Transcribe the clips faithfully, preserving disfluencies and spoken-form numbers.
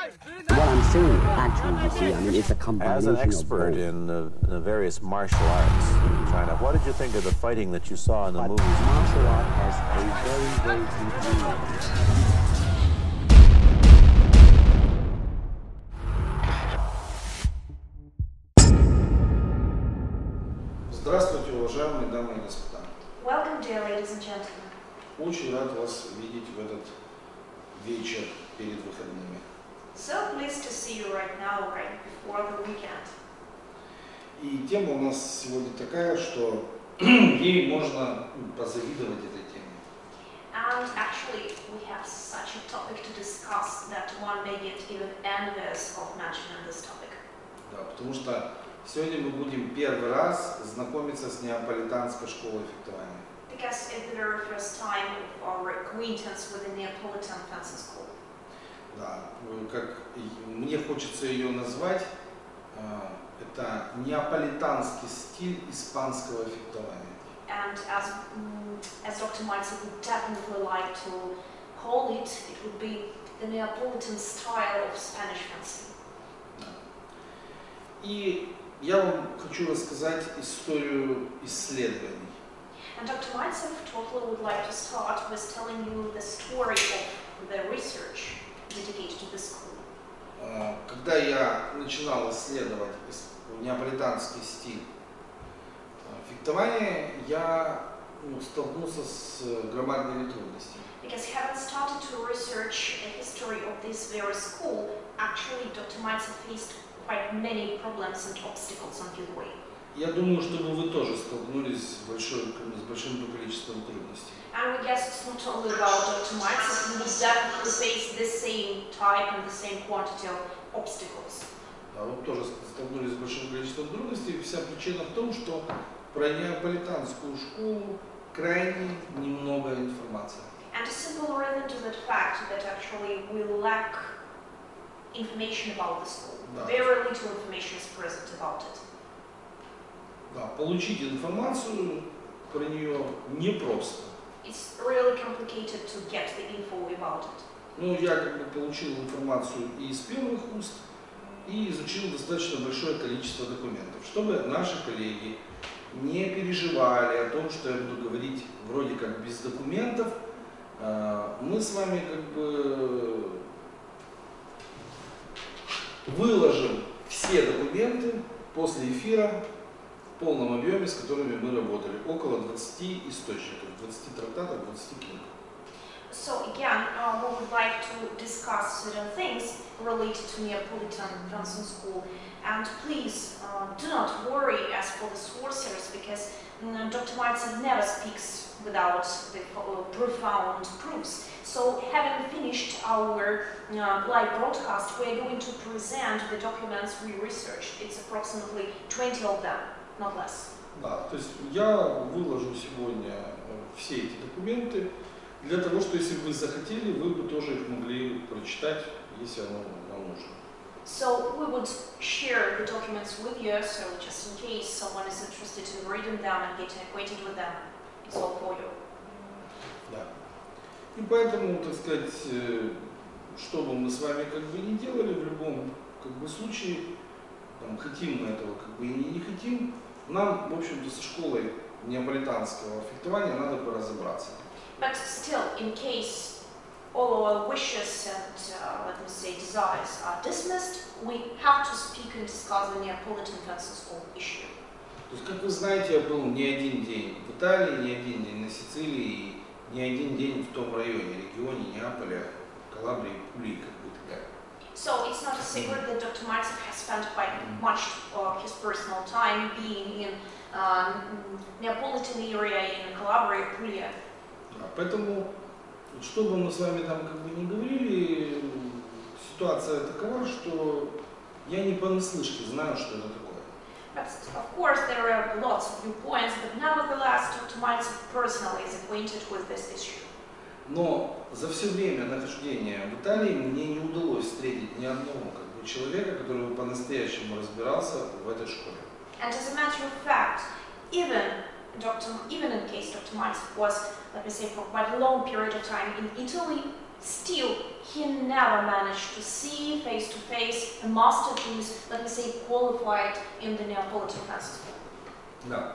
What I'm saying, actually, you see, I mean, it's a combination of As an expert both. in uh, the various martial arts in China, what did you think of the fighting that you saw in the But movies? martial art has a very, very deep meaning. Здравствуйте, уважаемые дамы и господа. Welcome, dear ladies and gentlemen. Очень рад вас видеть в этот вечер перед выходными. So pleased to see you right now, right before the weekend. И тема у нас сегодня такая, что ей можно позавидовать этой теме. And actually, we have such a topic to discuss that one may get even envious of mentioning this topic. Да, потому что сегодня мы будем первый раз знакомиться с неаполитанской школой фехтования. Because it's the very first time of our acquaintance with the Neapolitan fencing school. Да, как мне хочется ее назвать, это неаполитанский стиль испанского фехтования. And as um, as Doctor Maltzer would definitely like to call it, it would be the Neapolitan style of Spanish fencing. Да. И я вам хочу рассказать историю исследований. And Doctor Maltzer totally would like to start with telling you the story of the research dedicated to this school. Когда я начинал исследовать неаполитанский стиль фехтования, я ну, столкнулся с громадными трудностями. Because having started to research the history of this very school, actually Doctor Maltzer faced quite many problems and obstacles on his way. Я думаю, что вы тоже столкнулись с, большой, с большим количеством трудностей. And we guess it's not only about Doctor Maltzer, he would definitely face the same type and the same quantity of obstacles. Да, вы тоже столкнулись с большим количеством трудностей. Вся причина в том, что про неаполитанскую школу крайне немного информации. And a simple reason to that fact that actually we lack information about the school. Да. Very little information is present about it. Да, получить информацию про нее непросто. It's really complicated to get the info about it. Ну, я как бы получил информацию и из первых уст, и изучил достаточно большое количество документов, чтобы наши коллеги не переживали о том, что я буду говорить вроде как без документов. Мы с вами как бы выложим все документы после эфира в полном объеме, с которыми мы работали. Около двадцати источников, двадцати трактатов, двадцати книг. So again, uh, we would like to discuss certain things related to Neapolitan fencing school. And please uh, do not worry as for the sources, because um, Doctor Maltzer never speaks without the uh, profound proofs. So having finished our uh, live broadcast, we are going to present the documents we researched. It's approximately twenty of them, not less. Да, то есть я выложу сегодня все эти документы для того, что если бы вы захотели, вы бы тоже их могли прочитать, если оно вам нужно. So we would share the documents with you, so just in case someone is interested in reading them and getting acquainted with them, it's all for you. Да. И поэтому, так сказать, что бы мы с вами как бы ни делали, в любом как бы случае, там, хотим мы этого как бы и не, не хотим, нам, в общем-то, со школой неаполитанского фехтования надо бы разобраться. But still, in case all our wishes and, uh, let me say, desires are dismissed, we have to speak and discuss the Neapolitan fencing school issue. То есть, как вы знаете, я был не один день в Италии, не один день на Сицилии, не один день в том районе, регионе Неаполя, Калабрии, Пулии, как бы так. So it's not a secret that Doctor Maltzer has spent quite much of his personal time being in um, Neapolitan area, in Calabria, Puglia. Поэтому, что бы мы с вами там как бы не говорили, ситуация такова, что я не понаслышке знаю, что это такое. But of course there are lots of viewpoints, but nevertheless Doctor Maltzer personally is acquainted with this issue. Но за все время нахождения в Италии мне не удалось встретить ни одного как бы, человека, который бы по-настоящему разбирался в этой школе. And as a matter of fact, even Doctor, even in case Doctor Maltzer was, let me say, for quite a long period of time in Italy, Still, he never managed to see face to face a masterpiece, let me say, qualified in the Neapolitan French School. Да.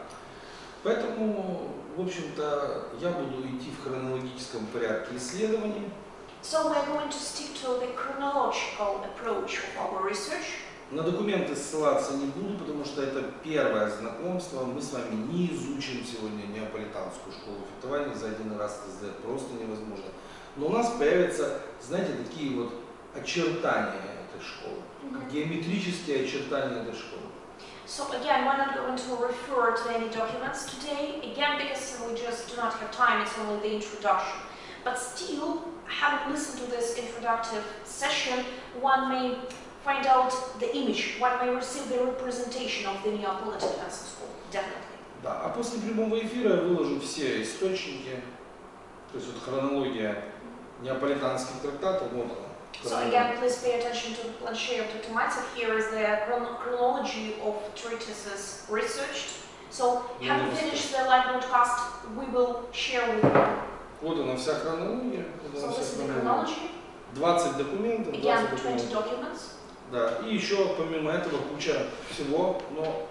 Поэтому, в общем-то, я буду идти в хронологическом порядке исследований. So we're going to stick to the chronological approach of our research. На документы ссылаться не буду, потому что это первое знакомство. Мы с вами не изучим сегодня неаполитанскую школу фехтования, за один раз это сделать просто невозможно. Но у нас появятся, знаете, такие вот очертания этой школы, Mm-hmm. геометрические очертания этой школы. So again, we're not going to refer to any documents today, again because we just do not have time, it's only the introduction. But still, having listened to this introductive session, one may find out the image, one may receive the representation of the Neapolitan Fencing School, definitely. Да, а после прямого эфира я выложу все источники, то есть вот хронология неаполитанских трактатов, вот она. So again, please pay attention to the planchette of Doctor Matsev. Here is the chron chronology of treatises researched. So, having finished the live broadcast, we will share with you. Вот она вся хронология. Вот So она this вся is the хронология. chronology. двадцать документов, Again, двадцать twenty документов. documents. Да, и еще помимо этого куча всего, но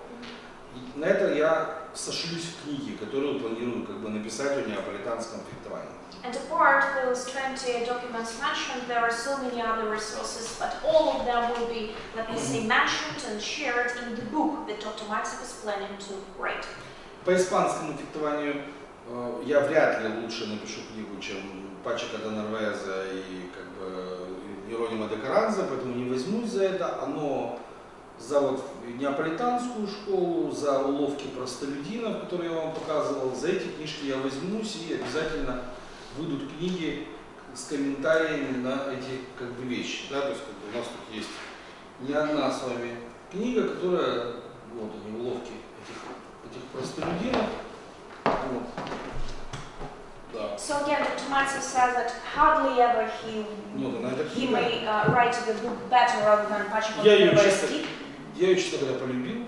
на это я сошлюсь в книге, которую планирую как бы написать о неаполитанском фехтовании. And apart those twenty documents mentioned, there are so many other resources, but all of them will be, let me say, mentioned and shared in the book that Doctor Matsev is planning to write. По испанскому фехтованию э, я вряд ли лучше напишу книгу, чем Пачека де Нарвеза и как бы Иеронима де Каранза, поэтому не возьмусь за это. Оно за вот неаполитанскую школу, за уловки простолюдинов, которые я вам показывал, за эти книжки я возьмусь и обязательно выйдут книги с комментариями на эти как бы вещи. Да? То есть как бы у нас тут есть не одна с вами книга, которая, вот они, уловки этих, этих простолюдинов. Вот. Да. So again, Doctor Matsev says that hardly ever he, Вот она, эта he книга. may uh, write the book better rather than Pacheko Я ее, de честно, Narvaez did. я ее, честно говоря, полюбил.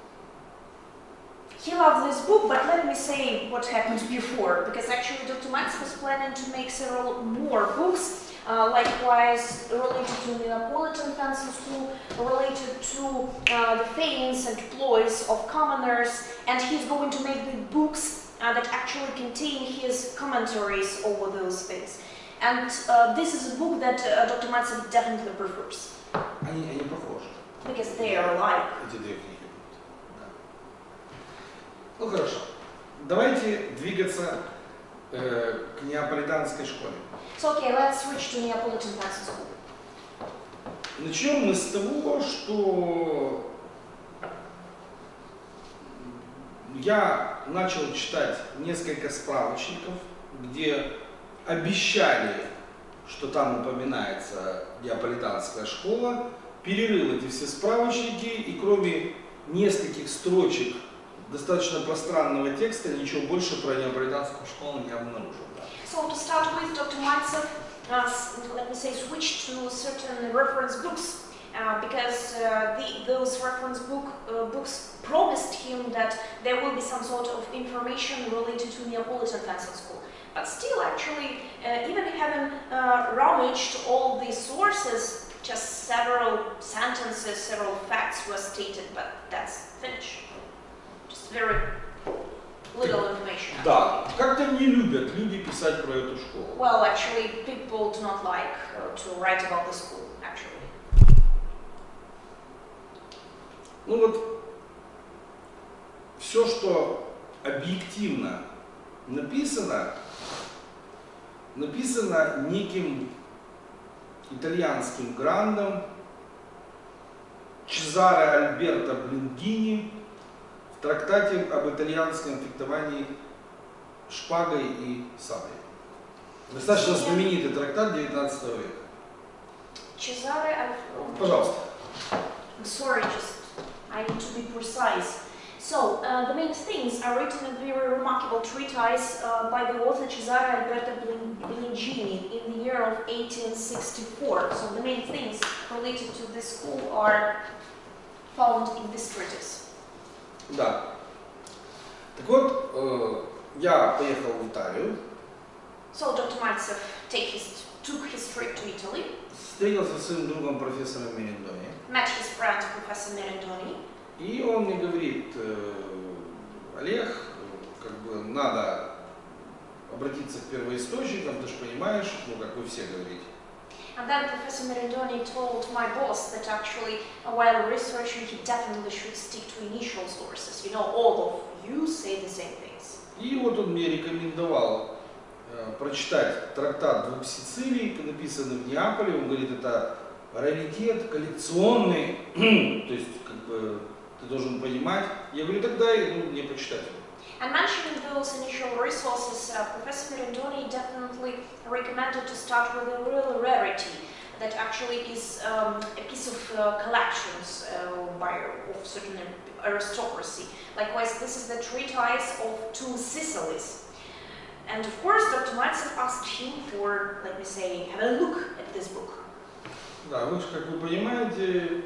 He loved this book, but let me say what happened before, because actually Doctor Matsev was planning to make several more books, uh, likewise related to the Neapolitan Fencing School, related to uh, the feints and ploys of commoners, and he's going to make the books uh, that actually contain his commentaries over those things. And uh, this is a book that uh, Doctor Matsev definitely prefers, Они, они похожи. because they are alike. Эти две книги. Да. Ну хорошо. Давайте двигаться э, к неаполитанской школе. So okay, let's switch to Neapolitan Fencing School. Начнем мы с того, что я начал читать несколько справочников, где обещали, что там упоминается неаполитанская школа, перерыл эти все справочники и кроме нескольких строчек достаточно пространного текста ничего больше про неаполитанскую школу не обнаружил. Да. So to start with, Doctor Matsev, uh, let me say, switched to certain reference books uh, because uh, the, those reference book uh, books promised him that there will be some sort of information related to Neapolitan Fencing School. But still, actually, uh, even having uh, rummaged all these sources, just several sentences, several facts were stated, but that's finished. Just very little information. Да, как-то не любят люди писать про эту школу. Well, actually, people do not like uh, to write about the school, actually. Ну вот, все, что объективно написано, написано неким итальянским грандом Чезаре Альберто Блингини в трактате об итальянском фехтовании шпагой и саблей. Достаточно знаменитый трактат девятнадцатого века. Cesare Alfredo. Пожалуйста. I'm sorry, just I need to be precise. So, uh, the main things are written in a very remarkable treatise uh, by the author Cesare Alberto Blingini in the year of eighteen sixty-four. So, the main things related to this school are found in this treatise. Да. Так вот, э, я поехал в Италию. So, Doctor Matsev take his took his trip to Italy, встретился со своим другом профессором Мерендони, met his friend Professor Merendoni, и он мне говорит: Олег, как бы надо обратиться к первоисточникам, ты же понимаешь, ну как вы все говорите. and then Professor Merendoni told my boss that actually, while researching, he definitely should stick to initial sources. You know, all of you say the same things. И вот он мне рекомендовал э, прочитать трактат «Двух Сицилий», написанный в Неаполе. Он говорит, это раритет, коллекционный, то есть как бы ты должен понимать. Я говорю, тогда ну, мне почитать. And mentioning those initial resources, uh, Professor Merendoni definitely recommended to start with a real rarity that actually is um, a piece of uh, collections uh, by of certain aristocracy. Likewise, this is the treatise of Two Sicilies. And of course, Doctor Maltsev asked him for, let me say, have a look at this book. Да, вот как вы понимаете,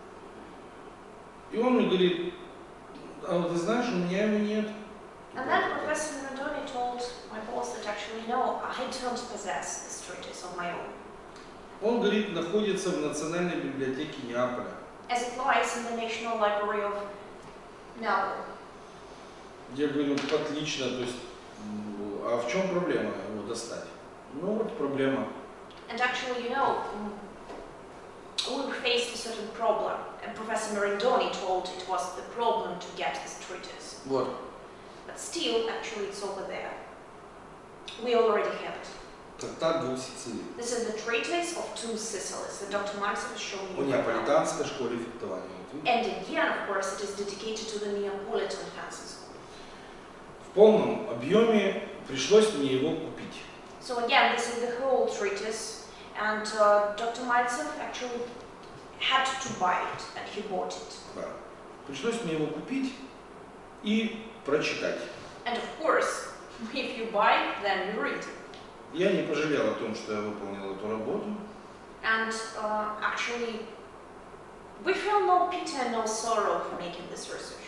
и он мне говорит, а вот ты знаешь, у меня его нет. And then Professor Merendoni told my boss that actually, no, I don't possess this treatise on my own. Он говорит, находится в Национальной библиотеке Неаполя. As it lies in the National Library of Melbourne. Я говорю, отлично, то есть, а в чем проблема его достать? Ну вот проблема. And actually, you know, we were faced a certain problem, and Professor Merendoni told it was the problem to get this treatise. Вот. But still, actually, it's over there. We already have it. Трактат «Двух Сицилий». This is the treatise of Two Sicilies that Doctor Maltsev is showing О you right now. неаполитанской школе фехтования. Вот And again, of course, it is dedicated to the Neapolitan fencing school. в полном объеме пришлось мне его купить. So again, this is the whole treatise, and uh, Doctor Maltsev actually had to buy it, and he bought it. Да. Пришлось мне его купить и прочитать. And of course, if you buy, then you read. Я не пожалел о том, что я выполнил эту работу. And uh, actually, we feel no pity and no sorrow for making this research.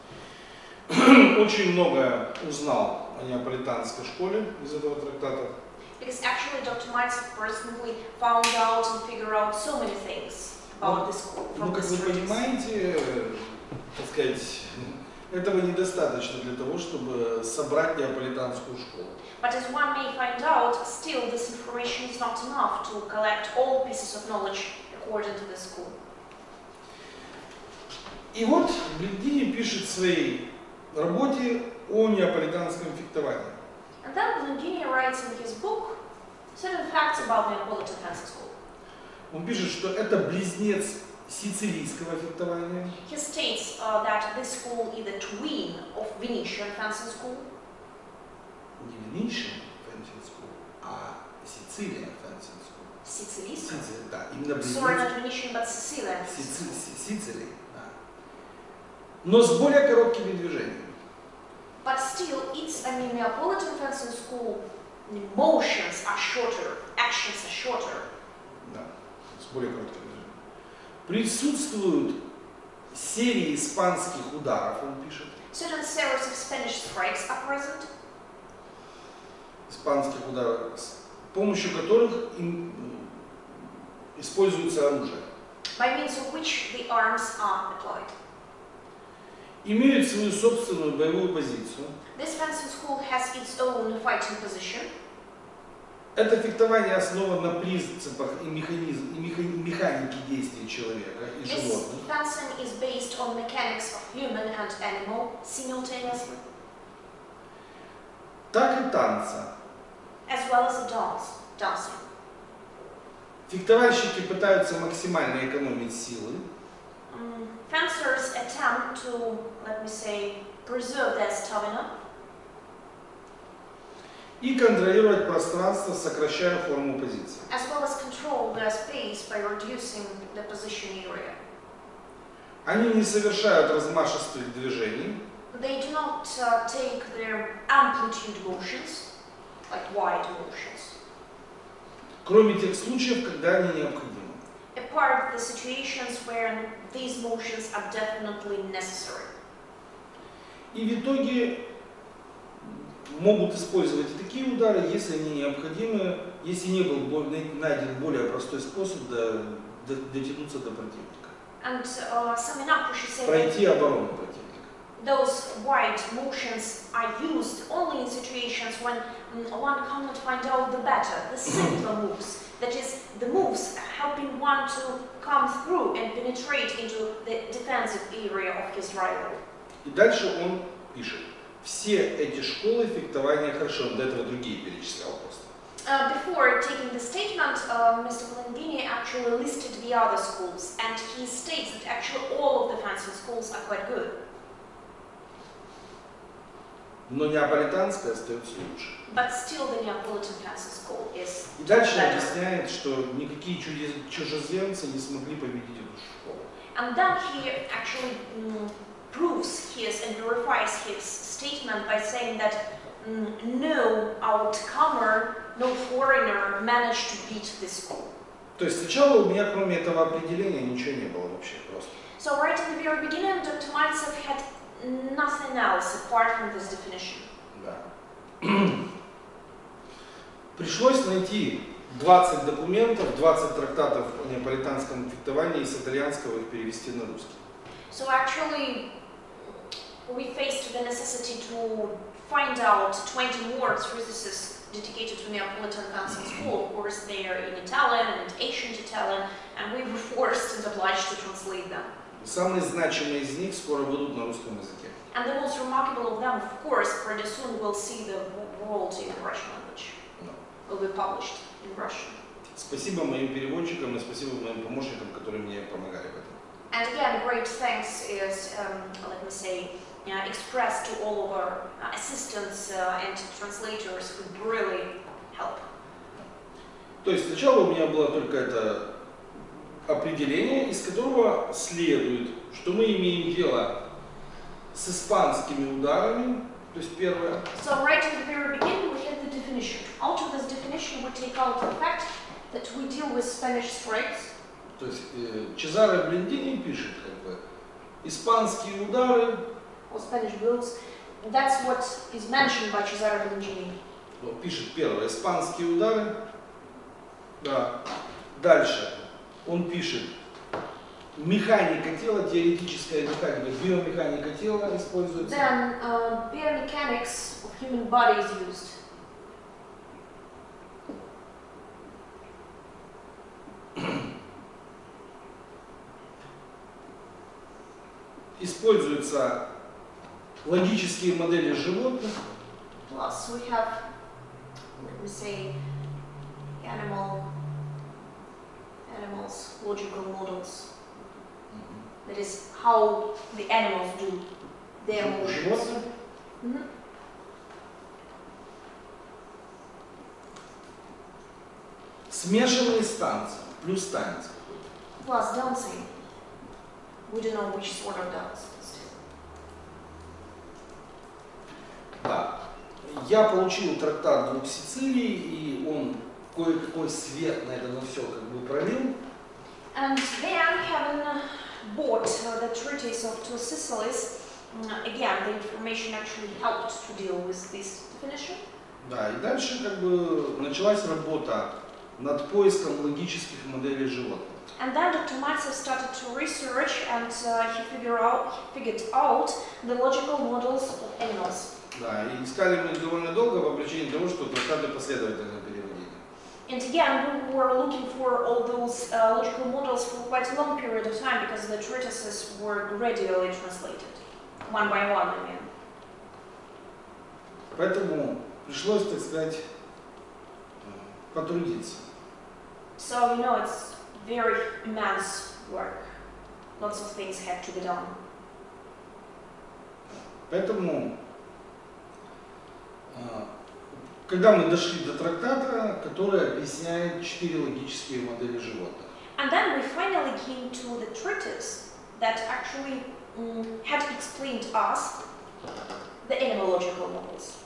Очень много узнал о неаполитанской школе из этого трактата. Because actually, Doctor Maltsev personally found out and figured out so many things about this school Ну, from как this вы treatise. понимаете, так сказать, этого недостаточно для того, чтобы собрать неаполитанскую школу. But as one may find out, still this information is not enough to collect all pieces of knowledge according to the school. И вот Блиндини пишет в своей работе о неаполитанском фехтовании. And then Blendini writes in his book certain facts about Neapolitan fencing school. Он пишет, что это близнец сицилийского фехтования. He states uh, that this school is the twin of Venetian fencing school. Не Venetian fencing school, а Sicilian fencing school. Sicilийского. Сицилия, да, именно Sorry, близнец not Venetian, but Sicilian. Сицилии, да. Но с более короткими движениями. But still, it's, I mean, Neapolitan fencing school, the motions are shorter, actions are shorter. Да, с более короткими движениями. Присутствуют серии испанских ударов, он пишет. Certain series of Spanish strikes are present, Испанских ударов, с помощью которых им используется оружие. by means of which the arms are applied. Имеют свою собственную боевую позицию. This fencing school has its own fighting position. Это фехтование основано на принципах и, механизм, и меха- механике действий человека и This животных. fencing is based on mechanics of human and animal simultaneously, Так и танца. as well as a dance, dancing. Фехтовальщики пытаются максимально экономить силы, Um, fencers attempt to, let me say, preserve their stamina и контролировать пространство, сокращая форму позиции. as well as control their space by reducing the position area. Они не совершают размашистых движений, They do not uh, take their amplitude motions, like wide motions, кроме тех случаев, когда они необходимы. apart the situations where these motions are definitely necessary. И в итоге могут использовать и такие удары, если они необходимы, если не был бо- найден более простой способ до- до- дотянуться до противника, And uh, summing up, we should say that пройти оборону противника. those wide motions are used only in situations when mm, one cannot find out the better, the simpler moves. That is, the moves helping one to come through and penetrate into the defensive area of his rival. И дальше он пишет: все эти школы фехтования хорошо, он до этого другие перечислял просто. Uh, before taking the statement, uh, Mister Valentini actually listed the other schools, and he states that actually all of the fencing schools are quite good. Но неаполитанская остается лучше. But still, the Neapolitan fencing school is И дальше better. объясняет, что никакие чуде- чужеземцы не смогли победить эту школу. And then he actually mm, proves his and verifies his statement by saying that mm, no outcomer, no foreigner managed to beat this school. То есть сначала у меня кроме этого определения ничего не было вообще просто. So right in the very beginning, Doctor Maltsev had nothing else apart from this definition. Да. Пришлось найти двадцать документов, двадцать трактатов о неаполитанском фехтовании и с итальянского их перевести на русский. So actually, we faced the necessity to find out twenty more treatises dedicated to Neapolitan fencing school. Of course, they are in Italian and ancient Italian, and we were forced and obliged to translate them. Самые значимые из них скоро будут на русском языке. And the most remarkable of them, of course, pretty soon we'll see the world in Russian language. No. Will be published in Russian. Спасибо моим переводчикам и спасибо моим помощникам, которые мне помогали в этом. And again, great thanks is, um, let me say, uh, expressed to all of our uh, assistants uh, and translators who really help. То есть сначала у меня было только это определение, из которого следует, что мы имеем дело с испанскими ударами, то есть первое. So right in the very beginning we had the definition. Out of this definition we take out the fact that we deal with Spanish strikes. То есть э, Чезаре Блендини пишет, как бы, испанские удары. Or Spanish blows. That's what is mentioned by Cesare Bellingini. Он пишет первое, испанские удары. Да. Дальше он пишет механика тела, теоретическая механика, биомеханика тела используется. Then uh, biomechanics of human body is used. Используются логические модели животных. Plus we have, let me say, animal, animals, logical models. That is how the animals do their motions. Животных. Mhm. Смешанные с танцем, плюс танец какой-то. Plus dancing. We don't know which sort of dance. Да. Я получил трактат «Двух Сицилий», и он кое-какой свет на это на все как бы пролил. And then, having bought uh, the treatise of Two Sicilies, mm, again, the information actually helped to deal with this definition. Да, и дальше как бы началась работа над поиском логических моделей животных. And then Doctor Maltsev started to research, and uh, he figured out, figured out the logical models of animals. Да, и искали мы их довольно долго по причине того, что трактаты последовательно переводили. And again, we were looking for all those uh, logical models for quite a long period of time because the treatises were gradually translated, one by one, I mean. Поэтому пришлось, так сказать, потрудиться. So, you know, it's very immense work. Lots of things had to be done. Поэтому, когда мы дошли до трактата, который объясняет четыре логические модели животных. And then we finally came to the treatise that actually um, had explained us the animal logical models.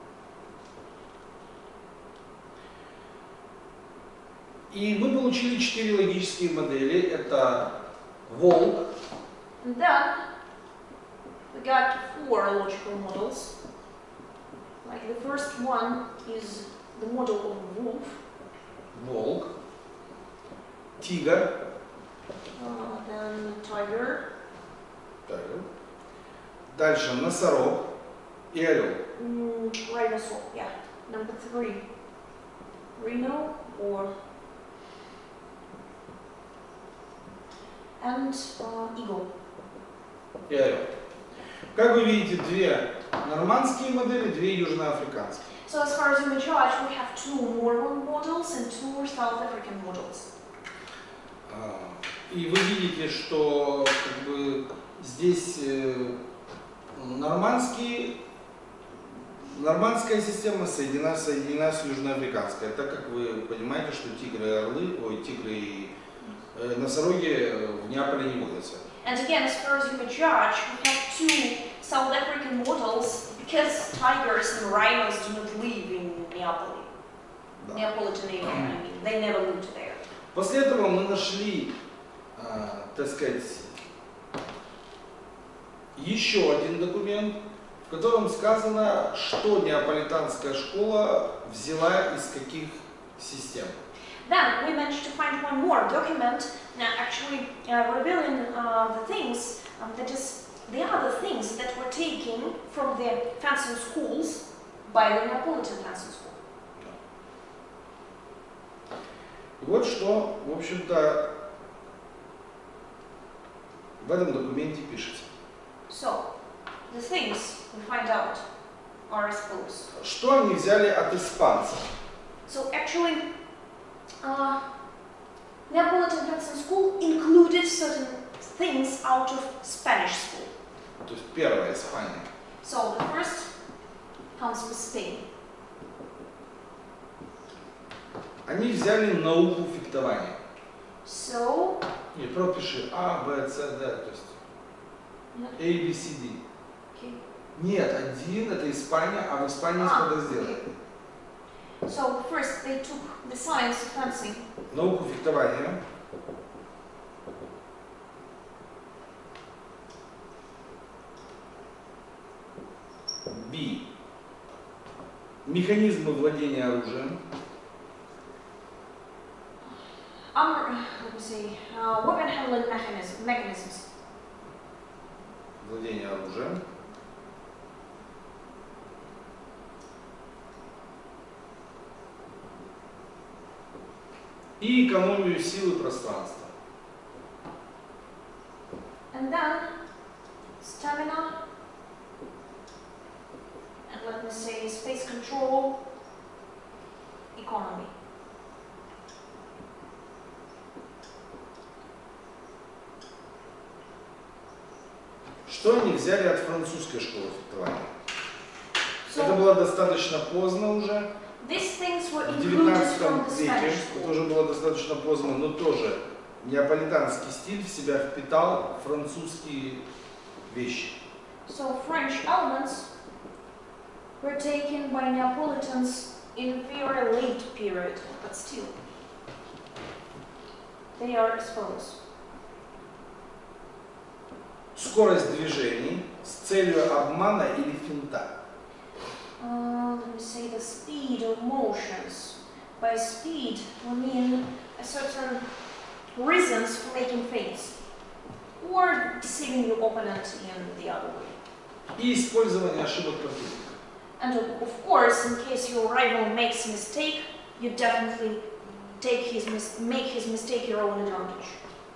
И мы получили четыре логические модели. Это волк, And then we got four logical models, Like the first one is the model of wolf. волк, тигр, Uh, then tiger. тигр. Дальше носорог и орел. Mm, rhinoceros. Yeah. Number three. Rhino or and uh, eagle. И орел. Как вы видите, две нормандские модели, две южноафриканские. So as far as you may judge, we have two Northern models and two South African models. А, И вы видите, что как бы, здесь э, нормандские, нормандская система соединена, соединена с южноафриканской. Так как вы понимаете, что тигры и орлы, ой, тигры и э, носороги в Неаполе не водятся. And again, as far as you may judge, we have two South African models because tigers and rhinos do not live in Neapoli. Да. Neapolitan area, I mean, they never lived there. После этого мы нашли, э, так сказать, еще один документ, в котором сказано, что неаполитанская школа взяла из каких систем. Then we managed to find one more document, uh, actually uh, revealing uh, the things, um, that is, the other things that were taken from the fencing schools by the Neapolitan fencing school. И вот что, в общем-то, в этом документе пишется. So, the things we find out are as follows. Что они взяли от испанцев? So actually, uh, Neapolitan fencing school included certain things out of Spanish school. То есть первая Испания. So the first comes with Spain. Они взяли науку фехтования. So, Не, пропиши А, Б, С, Д, то есть yeah, A, B, C, D. okay. Нет, один это Испания, а в Испании есть А, подразделы. So first they took the science of fencing. Науку фехтования. B. Механизмы владения оружием. Um, let me see, uh, weapon handling mechanism, mechanisms. Владение оружием. И экономию сил и пространства. And then stamina, and let me say space control, economy. Что они взяли от французской школы фехтования? Это So было достаточно поздно уже, these things were в included девятнадцатом from the веке. Spanish Это school. уже было достаточно поздно, но тоже неаполитанский стиль в себя впитал французские вещи. So French elements were taken by Neapolitans in very late period, but still they are as follows. Скорость движений с целью обмана или финта. Uh, let me say the speed of motions. By speed, we mean a certain reasons for making feints or deceiving your opponent in the other way. И использование ошибок противника. And of, of course, in case your rival makes a mistake, you definitely take his mis make his mistake your own advantage.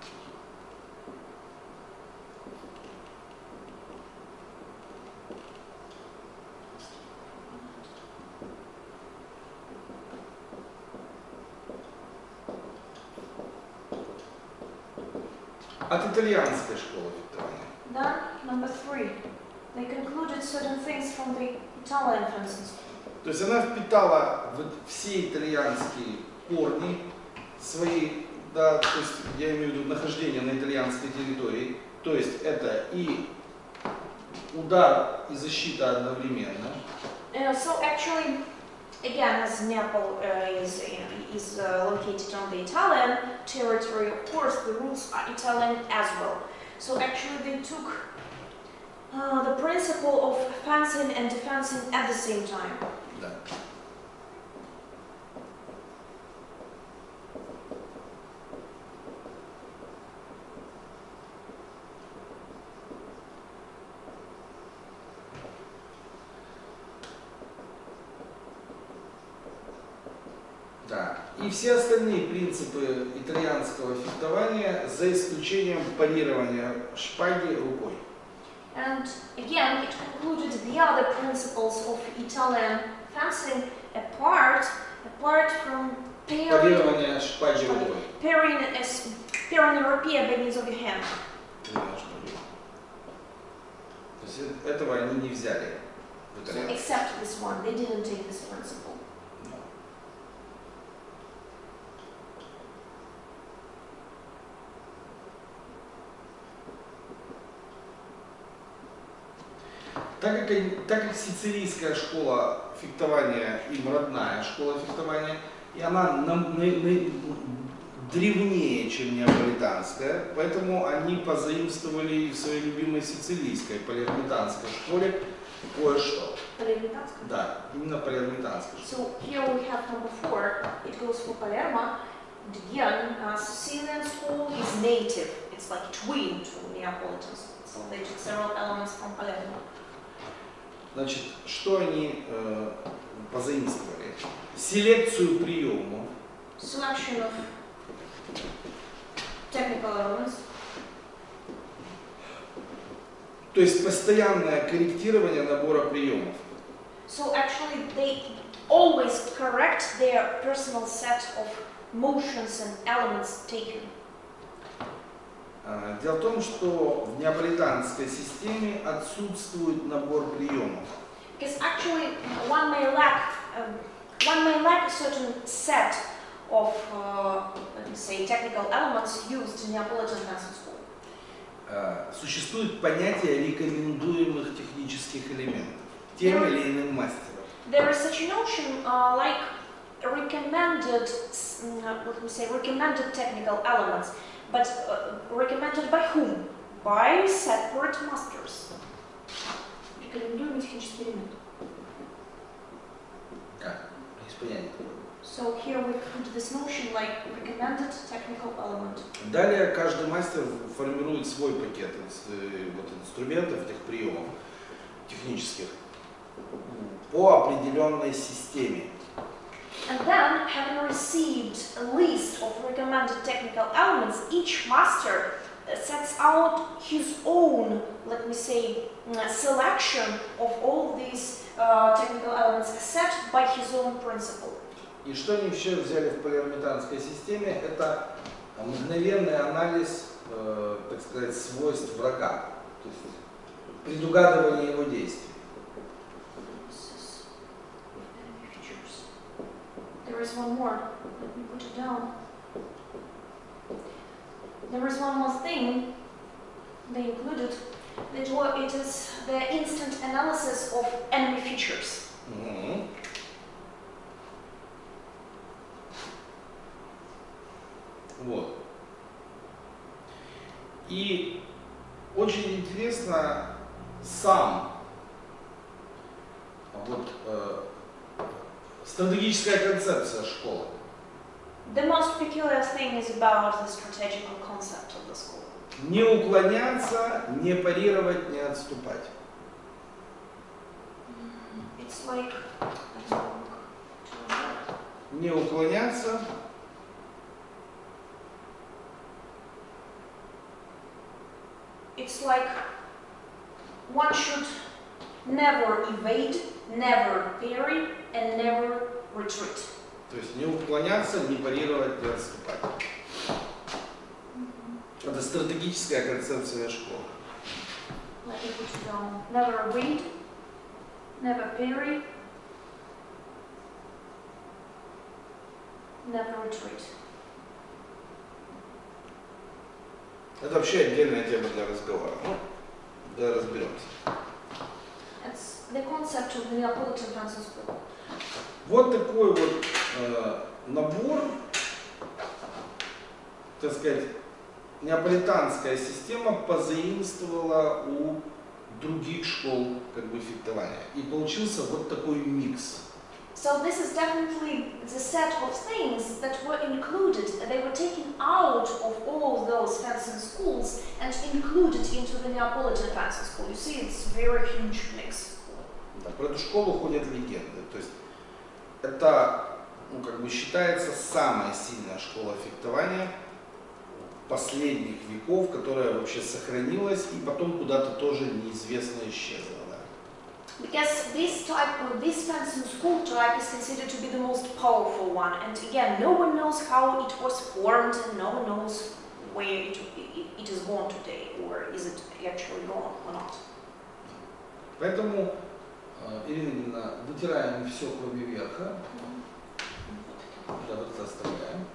От итальянской школы фехтования. Then, number three, they concluded certain things from the Italian fencing school. То есть она впитала вот все итальянские корни свои, да, то есть я имею в виду нахождение на итальянской территории, то есть это и удар и защита одновременно. Uh, so actually, again, as Neapol uh, is is uh, located on the Italian territory, of course, the roots are Italian as well. So actually, they took uh, the principle of fencing and defending at the same time. Да. Да. И все остальные принципы итальянского фехтования, за исключением парирования шпаги рукой. And again, it concluded the other principles of Italian fencing apart, apart from parrying, Парирование шпаги рукой. parrying, as, parrying a rapier by means of your hand. То есть этого они не взяли в So итальянском. except this one, they didn't take this principle. Так как, они- так как сицилийская школа фехтования им родная школа фехтования, и она на- на- на- древнее, чем неаполитанская, поэтому они позаимствовали в своей любимой сицилийской, палермитанской школе кое-что. Palermitanska. Да, именно палермитанской школе. So here we have number four. It goes for Palermo. And again, uh, Sicilian school is native. It's like twin to Neapolitan school. So they took several elements from Palermo. Значит, что они э, позаимствовали? Селекцию приемов, Selection of technical elements. то есть постоянное корректирование набора приемов. So actually, they always correct their personal set of motions and elements taken. А, Дело в том, что в неаполитанской системе отсутствует набор приемов. Because actually, one may lack, um, one may lack a certain set of, uh, let me say, technical elements used in Neapolitan fencing school. А, Существует понятие рекомендуемых технических элементов тем или иным мастером. There is such a notion uh, like recommended, s- mm, uh, let me say, recommended technical elements, but uh, recommended by whom? By separate masters. Рекомендуемый технический элемент. Да, есть понятие такое. So here we come to this notion like recommended technical element. Далее каждый мастер формирует свой пакет инс- э, вот, инструментов, этих приемов технических по определенной системе. And then, having received a list of recommended technical elements, each master uh, sets out his own, let me say, mm, selection of all these uh, technical elements set by his own principle. И что они еще взяли в палермитанской системе, это мгновенный анализ, э, так сказать, свойств врага, то есть предугадывание его действий. This is enemy features. There is one more. Let me put it down. There is one more thing they included. That wa- it is the instant analysis of enemy features. Мгм. Вот. И очень интересно сам вот, э, стратегическая концепция школы. The most peculiar thing is about the strategical concept of the school. Не уклоняться, не парировать, не отступать. It's like let's look to the- Не уклоняться, it's like one should never evade, never parry, and never retreat. то есть не уклоняться, не парировать, не отступать. Это стратегическая концепция школы. Let me put it down. Never evade, never parry, never retreat. Это вообще отдельная тема для разговора. Ну, да, разберемся. That's the concept of the Neapolitan fencing school. Вот такой вот э, набор, так сказать, неаполитанская система позаимствовала у других школ как бы фехтования. И получился вот такой микс. So this is definitely the set of things that were included. They were taken out of all those fencing schools and included into the Neapolitan fencing school. You see, it's a very huge mix. Да, про эту школу ходят легенды. То есть это, ну, как бы считается самая сильная школа фехтования последних веков, которая вообще сохранилась и потом куда-то тоже неизвестно исчезла. Да. Because this type of this fencing school type is considered to be the most powerful one, and again, no one knows how it was formed, and no one knows where it, it, it is gone today, or is it actually gone or not. Поэтому, Ирина Ильина, вытираем все, кроме верха. Да, вот это оставляем.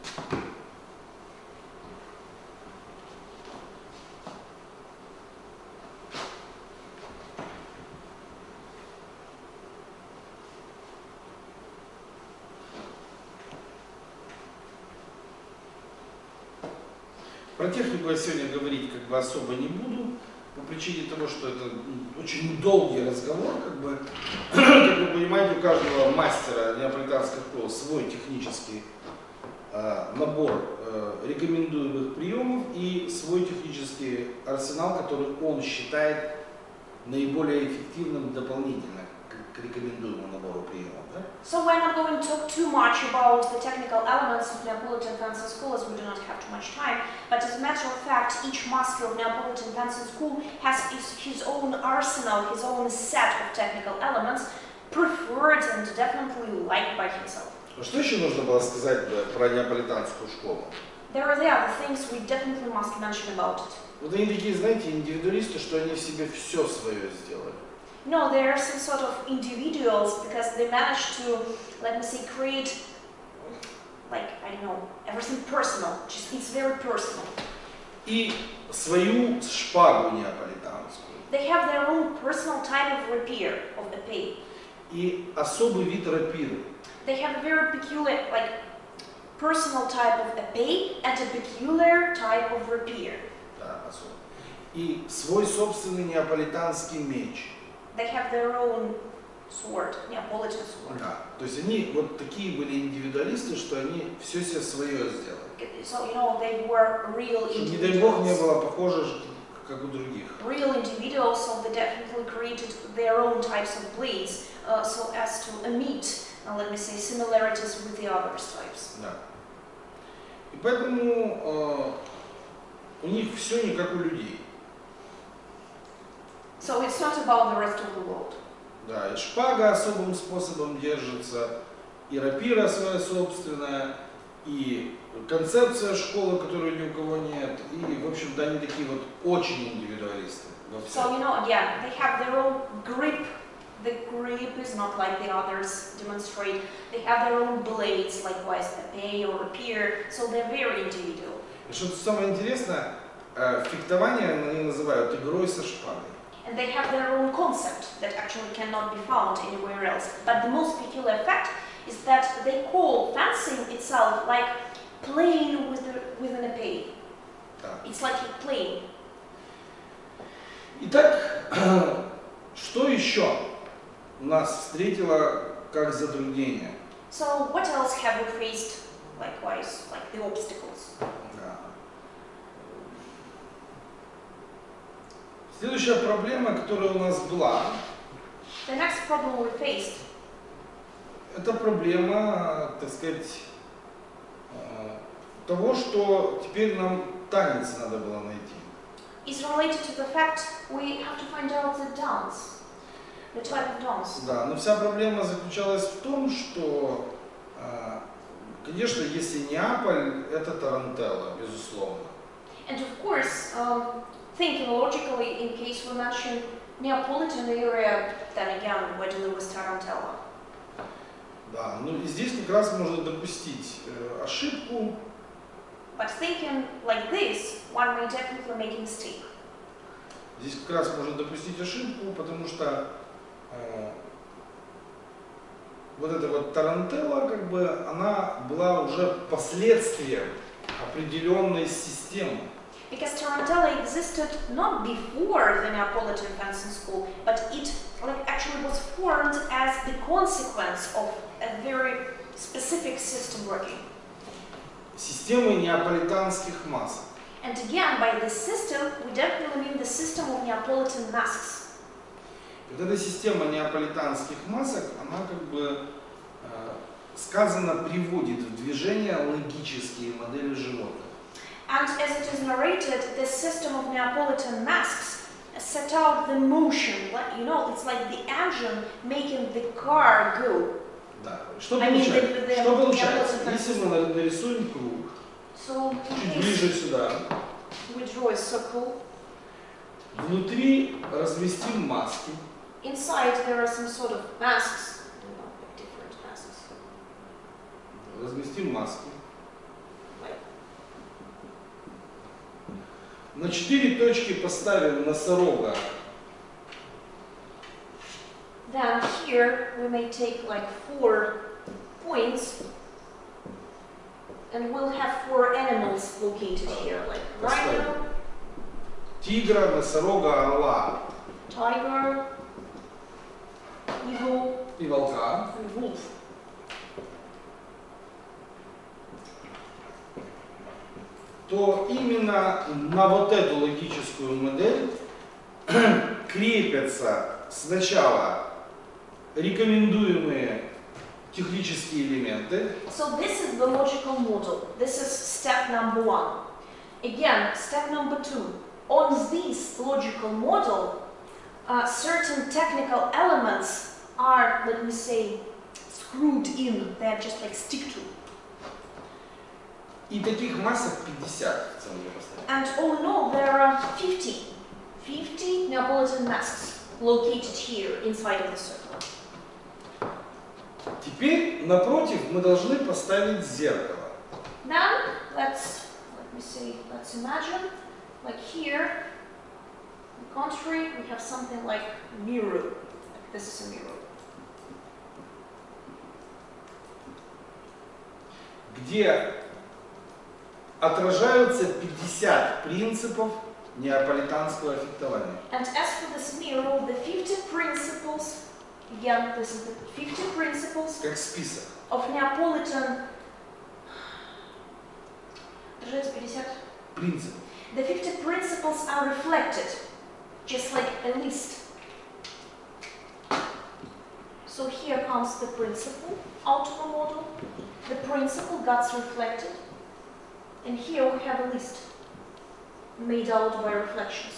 Про технику я сегодня говорить как бы особо не буду, по причине того, что это очень долгий разговор, как бы, как вы понимаете, у каждого мастера неаполитанской школы свой технический э, набор э, рекомендуемых приемов и свой технический арсенал, который он считает наиболее эффективным дополнительно к, к рекомендуемому набору приемов. Да? So we're not going to talk too much about the technical elements of Neapolitan fencing school, as we do not have too much time, but as a matter of fact, each master of Neapolitan fencing school has his, his own arsenal, his own set of technical elements, preferred and definitely liked by himself. Что еще нужно было сказать про неаполитанскую школу? There are the other things we definitely must mention about it. Вот они такие, знаете, индивидуалисты, что они в себе все свое сделали. No, they are some sort of individuals because they managed to, let me say, create, like, I don't know, everything personal. Just, it's very personal. И свою шпагу неаполитанскую. They have their own personal type of rapier, of épée. И особый вид рапиры. They have a very peculiar, like, personal type of épée and a peculiar type of rapier. Да, особый. И свой собственный неаполитанский меч. They have their own sword, Neapolitan sword. Да. То есть они вот такие были индивидуалисты, что они все себе свое сделали. So, you know, they were real Чтобы, не дай бог, не individuals. было похоже, как у других. Real individuals, so they definitely created their own types of blades, uh, so as to emit, uh, let me say, similarities with the other types. Да. И поэтому э, у них все не как у людей. So it's not about the rest of the world. Да, и шпага особым способом держится, и рапира своя собственная, и концепция школы, которой ни у кого нет, и, в общем-то, они такие вот очень индивидуалисты во всем. So, you know, again, they have their own grip. The grip is not like the others demonstrate. They have their own blades, likewise épée or rapier, so they're very individual. И что самое интересное, э, фехтование они называют игрой со шпагой. And they have their own concept that actually cannot be found anywhere else. But the most peculiar fact is that they call fencing itself like playing with, the, with an épée. Да. It's like playing. Итак, что еще нас встретило как затруднение? So what else have we faced likewise, like the obstacles? Да. Следующая проблема, которая у нас была, The next problem we faced это проблема, так сказать, э, того, что теперь нам танец надо было найти. is related to the fact we have to find out the dance, the type of dance. Да, но вся проблема заключалась в том, что, э, конечно, если Неаполь, это тарантелла, безусловно. And of course, um, thinking logically, in case we mention Neapolitan area, then again, we're dealing with Tarantella. Да, ну и здесь как раз можно допустить э, ошибку. But thinking like this, one may definitely make a mistake. Здесь как раз можно допустить ошибку, потому что э, вот эта вот тарантелла, как бы, она была уже последствием определенной системы. Because Tarantella existed not before the Neapolitan fencing school, but it like, actually was formed as the consequence of a very specific system working. Системы неаполитанских масок. And again, by this system, we definitely mean the system of Neapolitan masks. Вот эта система неаполитанских масок, она как бы э, сказано приводит в движение логические модели животных. And as it is narrated, this system of Neapolitan masks set out the motion, like, you know, it's like the engine making the car go. Да. Что I mean, получается? the- the- Что получается? the- Если мы на- нарисуем круг, So in чуть case ближе сюда, we draw a circle, внутри разместим маски, inside there are some sort of masks, you know, like different masks. разместим маски. Like, На четыре точки поставим носорога. then here we may take like four points, and we'll have four animals located here, like rhino, Тигра, носорога, орла tiger, eagle, и волка. and wolf. То именно на вот эту логическую модель крепятся сначала рекомендуемые технические элементы, So this is the logical model. This is step number one. Again, step number two. On this logical model, uh, certain technical elements are, let me say, screwed in. They are just like stick to. и таких масок пятьдесят в целом я поставил. And all in all, there are fifty. fifty Neapolitan masks located here inside of the circle. Теперь напротив мы должны поставить зеркало. Then, let's, let me see, let's imagine, like here, on the contrary, we have something like mirror. Like this is a mirror. Где отражаются пятьдесят принципов неаполитанского фехтования. And as for this mirror, the fifty principles, again, this is the fifty principles Как список. of Neapolitan, отражается пятьдесят. Принцип. The fifty principles are reflected, just like a list. So here comes the principle out of the model. The principle gets reflected, and here we have a list made out by reflections.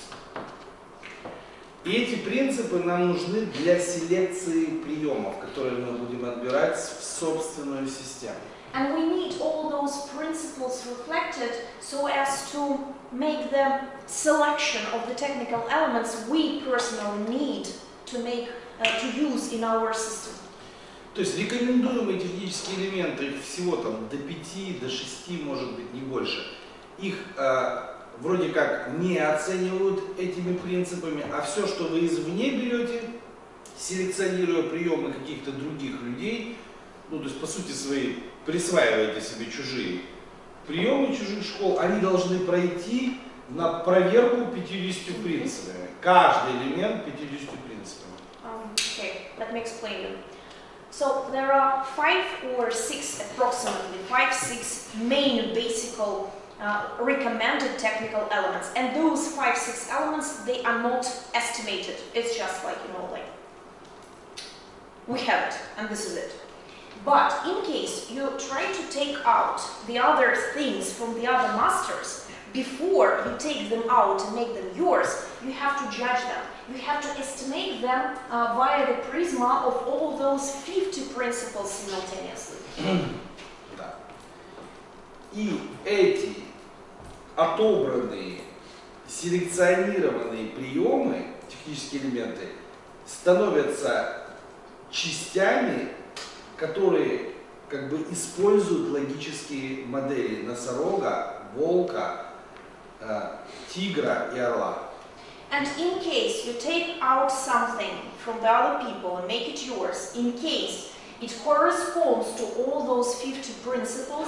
И эти принципы нам нужны для селекции приемов, которые мы будем отбирать в собственную систему. And we need all those principles reflected so as to make the selection of the technical elements we personally need to make uh, to use in our system. То есть рекомендуемые технические элементы всего там до пяти, до шести, может быть, не больше. Их э, вроде как не оценивают этими принципами, а все, что вы извне берете, селекционируя приемы каких-то других людей, ну то есть по сути своей присваиваете себе чужие приемы чужих школ, они должны пройти на проверку пятьюдесятью принципами. Каждый элемент пятьюдесятью принципами. Um, okay, let me explain you. So there are five or six, approximately five, six main basic uh, recommended technical elements, and those five, six elements, they are not estimated. It's just like, you know, like we have it, and this is it. But in case you try to take out the other things from the other masters, before you take them out and make them yours, you have to judge them. You have to estimate them uh, via the prisma of all those fifty principles simultaneously. Да. И эти отобранные, селекционированные приемы, технические элементы, становятся частями, которые как бы используют логические модели носорога, волка, э, тигра и орла. And in case you take out something from the other people and make it yours, in case it corresponds to all those fifty principles,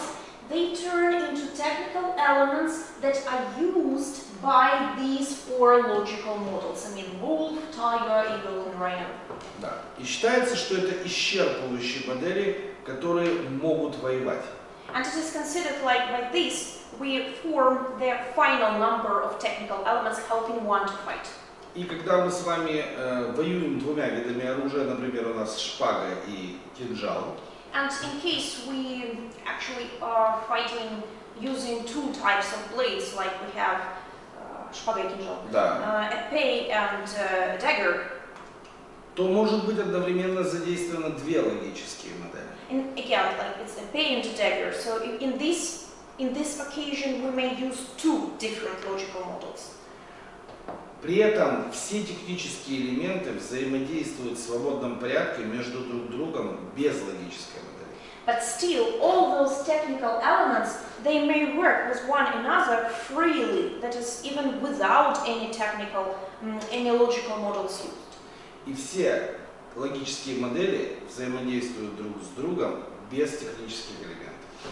they turn into technical elements that are used by these four logical models. I mean, wolf, tiger, eagle, and rhino. Да. И считается, что это исчерпывающие модели, которые могут воевать. And it is considered like by this, we form the final number of technical elements helping one to fight. И когда мы с вами э, воюем двумя видами оружия, например, у нас шпага и кинжал, And in case we actually are fighting using two types of blades, like we have uh, шпага и кинжал, да, uh, epee and uh, dagger, то может быть одновременно задействовано две логические модели. and again, like it's epee and dagger. So in, in this in this occasion, we may use two different logical models. При этом все технические элементы взаимодействуют в свободном порядке между друг другом без логической модели. But still, all those technical elements, they may work with one another freely, that is, even without any technical, um, any logical models used. И все логические модели взаимодействуют друг с другом без технических элементов.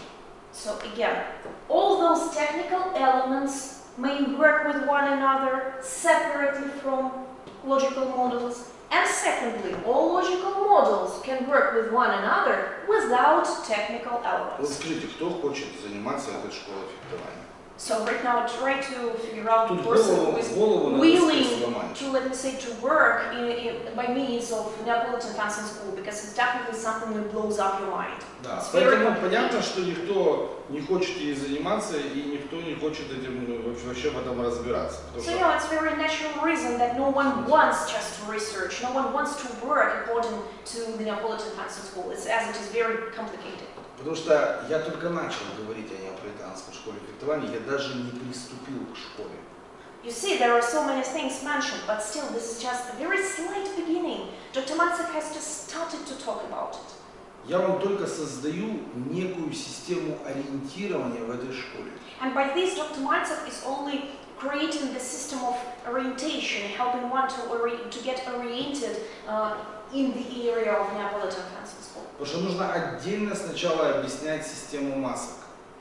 So again, all those technical elements may work with one another separately from logical models. And secondly, all logical models can work with one another without technical Вот elements. скажите, кто хочет заниматься этой школой фехтования? So right now, try to figure out the Тут person голову, who is голову надо willing сломать. to, let me say, to work in, in, by means of Neapolitan fencing school, because it's definitely something that blows up your mind. Да, It's very поэтому complicated. понятно, что никто не хочет ей заниматься и никто не хочет этим ну, вообще- вообще в этом разбираться. Потому So, что you know, it's a very natural reason that no one wants just to research, no one wants to work according to the Neapolitan fencing school, it's, as it is very complicated. Потому что я только начал говорить о неаполитанской школе фехтования, я даже не приступил к школе. You see, there are so many things mentioned, but still, this is just a very slight beginning. Doctor Matzek has just started to talk about it. Я вам только создаю некую систему ориентирования в этой школе. And by this, Doctor Matzek is only creating the system of orientation, helping one to, ori to get oriented uh, in the area of Neapolitan fencing school. Потому что нужно отдельно сначала объяснять систему масок.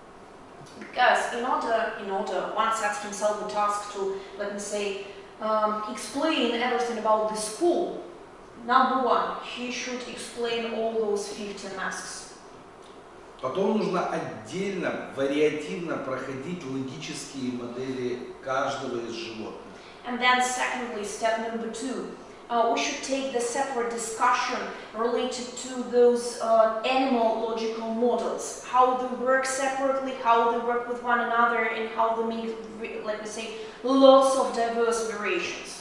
Because in order, in order, one sets himself the task to, let me say, um, explain everything about the school. Number one, he should explain all those fifteen masks. Потом нужно отдельно, вариативно проходить логические модели каждого из животных. And then secondly, step number two, uh, we should take the separate discussion related to those uh, animal logical models, how they work separately, how they work with one another, and how they make, let me say, lots of diverse variations.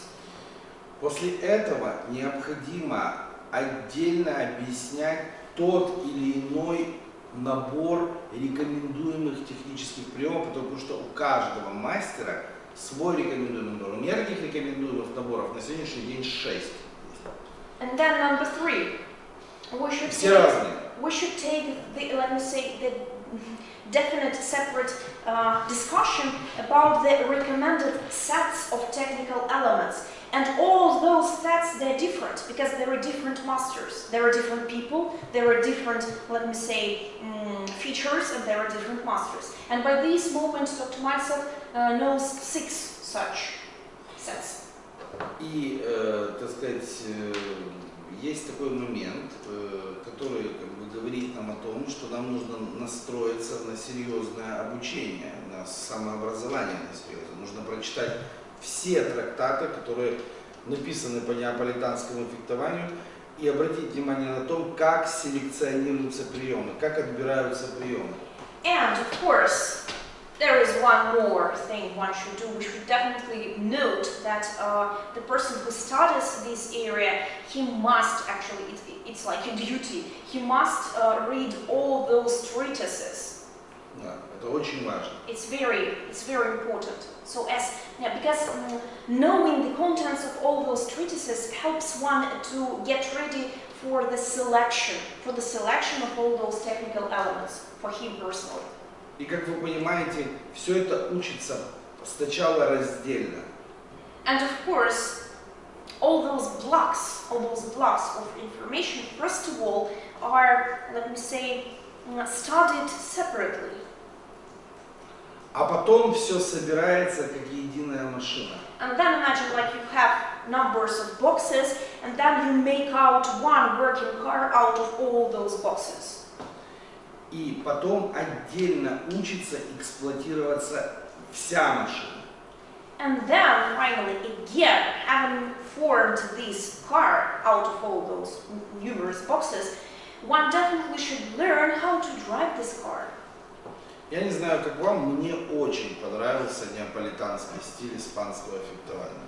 После этого необходимо отдельно объяснять тот или иной набор рекомендуемых технических приемов, потому что у каждого мастера свой рекомендуемый набор. У меня таких рекомендуемых наборов на сегодняшний день шесть. And then number three, we should Все take, разные. we should take the, let me say, the definite separate uh, discussion about the recommended sets of technical elements. And all those sets, they're different because there are different masters, there are different people, there are different, let me say, um, features, and there are different masters. And by this moment, Doctor Matzek uh, knows six such sets. И, э, так сказать, э, есть такой момент, э, который как бы говорит нам о том, что нам нужно настроиться на серьезное обучение, на самообразование на серьезное. Нужно прочитать все трактаты, которые написаны по неаполитанскому фехтованию, и обратить внимание на то, как селекционируются приемы, как отбираются приемы. And of course, there is one more thing one should do. We should definitely note that uh, the person who studies this area, he must actually, it, it's like a duty, he must uh, read all those treatises. Да, это очень важно. It's very, it's very important. So as, yeah, because um, knowing the contents of all those treatises helps one to get ready for the selection, for the selection of all those technical elements for him personally. И как вы понимаете, все это учится сначала раздельно. And of course, all those blocks, all those blocks of information, first of all, are, let me say, studied separately. А потом все собирается как единая машина. And then imagine like you have numbers of boxes, and then you make out one working car out of all those boxes. И потом отдельно учится эксплуатироваться вся машина. And then finally, again, having formed this car out of all those numerous boxes, one definitely should learn how to drive this car. Я не знаю, как вам, мне очень понравился неаполитанский стиль испанского фехтования.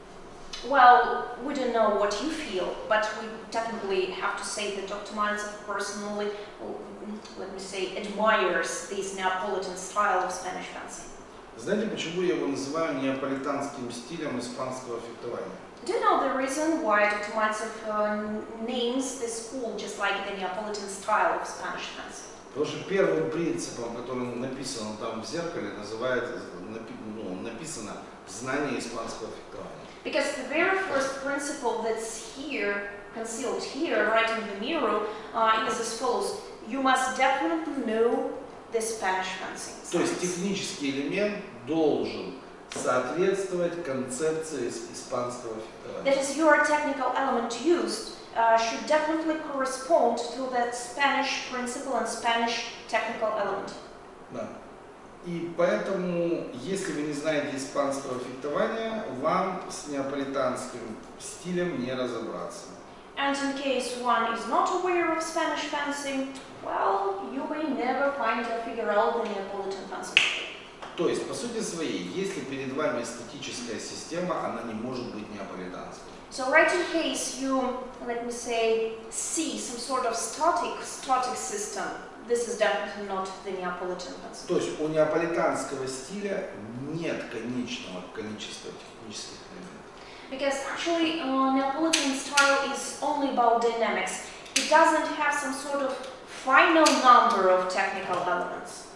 Well, we don't know what you feel, but we definitely have to say that Doctor Maltsev personally, let me say, admires this Neapolitan style of Spanish fencing. Знаете, почему я его называю неаполитанским стилем испанского фехтования? Do you know the reason why Doctor Maltsev uh, names this school just like the Neapolitan style of Spanish fencing? Потому что первым принципом, который написан там в зеркале, называется, ну, написано знание испанского фехтования. Because the very first principle that's here, concealed here, right in the mirror, uh, is as follows. You must definitely know the Spanish fencing. То есть технический элемент должен соответствовать концепции испанского фехтования. That is, your technical element used uh, should definitely correspond to the Spanish principle and Spanish technical element. Да. И поэтому, если вы не знаете испанского фехтования, вам с неаполитанским стилем не разобраться. And in case one is not aware of Spanish fencing, well, you may never find or figure out the Neapolitan fencing. То есть, по сути своей, если перед вами статическая система, она не может быть неаполитанской. So right in case you, let me say, see some sort of static, static system, this is definitely not the Neapolitan fencing. То есть у неаполитанского стиля нет конечного количества технических элементов. Because actually uh, Neapolitan style is only about dynamics. It doesn't have some sort of final number of technical elements.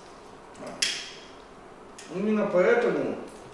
Именно поэтому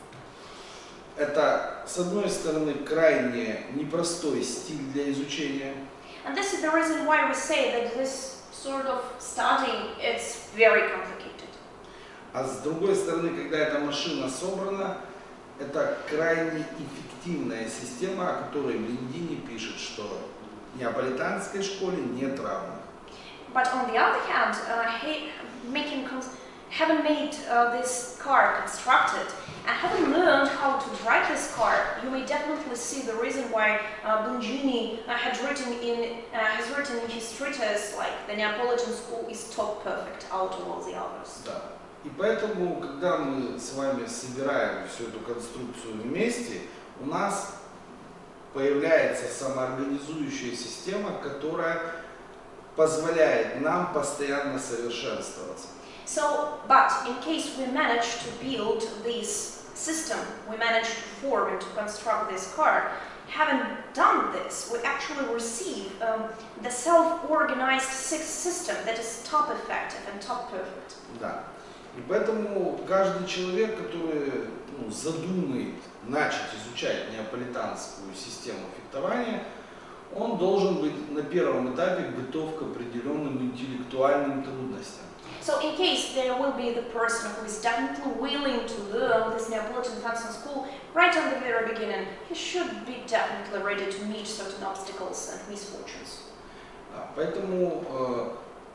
это, с одной стороны, крайне непростой стиль для изучения. And this is the reason why we say that this sort of studying is very complicated. А с другой стороны, когда эта машина собрана, это крайне эффективная система, о которой Линдини пишет, что неаполитанской школе нет равных. But on the other hand, uh, he, making having made uh, this car constructed and having learned how to drive this car, you may definitely see the reason why uh, Longini uh, had written in uh, has written in his treatise like the Neapolitan school is top perfect out of all the others. Да. И поэтому, когда мы с вами собираем всю эту конструкцию вместе, у нас появляется самоорганизующая система, которая позволяет нам постоянно совершенствоваться. So, but in case we manage to build this system, we manage to form and to construct this car, having done this, we actually receive um, the self-organized system that is top effective and top perfect. Да. И поэтому каждый человек, который ну, задумает начать изучать неаполитанскую систему фехтования, он должен быть на первом этапе готов к определенным интеллектуальным трудностям. So in case there will be the person who is definitely willing to learn this Neapolitan fencing school, right from the very beginning, he should be definitely ready to meet certain obstacles and misfortunes. Да, поэтому э,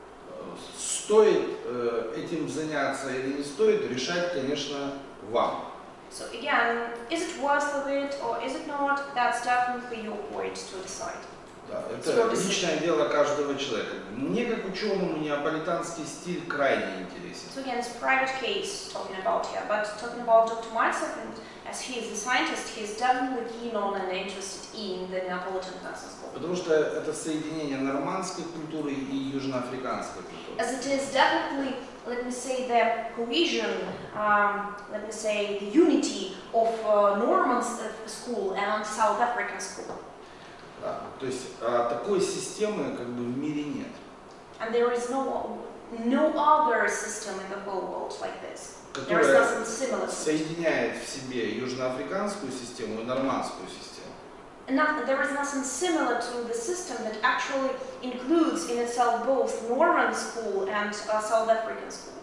стоит э, этим заняться или не стоит, решать, конечно, вам. So again, is it worth of it or is it not? That's definitely your point to decide. Да, это личное дело каждого человека. Мне, как ученому, неаполитанский стиль крайне интересен. So again, it's a private case talking about here, but talking about Doctor Maltsev, and as he is a scientist, he is definitely keen on and interested in the Neapolitan fencing school. Потому что это соединение нормандской культуры и южноафриканской культуры. As it is definitely, let me say, the cohesion, um, let me say, the unity of uh, Norman school and South African school. Да, то есть а, такой системы как бы в мире нет. And there is no no other system in the whole world like this. There is Которая nothing similar. соединяет в себе южноафриканскую систему и нормандскую систему. Not, there is nothing similar to the system that actually includes in itself both Norman school and uh, South African school.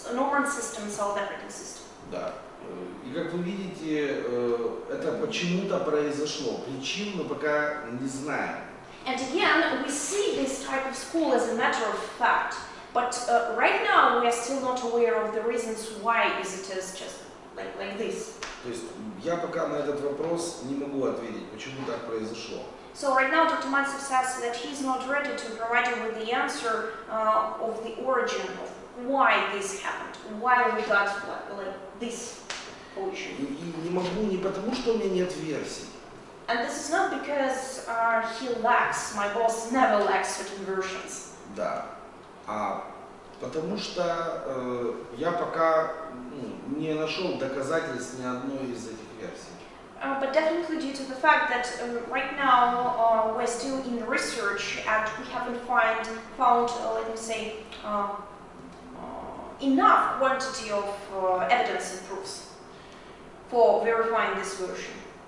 Norman system, South African system. Да. И как вы видите, это почему-то произошло. Причин мы пока не знаем. And again, we see this type of school as a matter of fact, but uh, right now we are still not aware of the reasons why is it is just like, like this. То есть я пока на этот вопрос не могу ответить, почему так произошло. So right now Doctor Mantsev says that he's not ready to provide you with the answer uh, of the origin of why this happened, why we got like, like this pollution. И, и не могу не потому, что у меня нет версий. And this is not because uh, he lacks, my boss never lacks certain versions. Да. А потому что э, я пока ну, не нашел доказательств ни одной из этих версий. Uh, but definitely due to the fact that uh, right now uh, we're still in the research and we haven't find, found, uh, let me say, uh, uh, enough quantity of uh, evidence and proofs for verifying this version.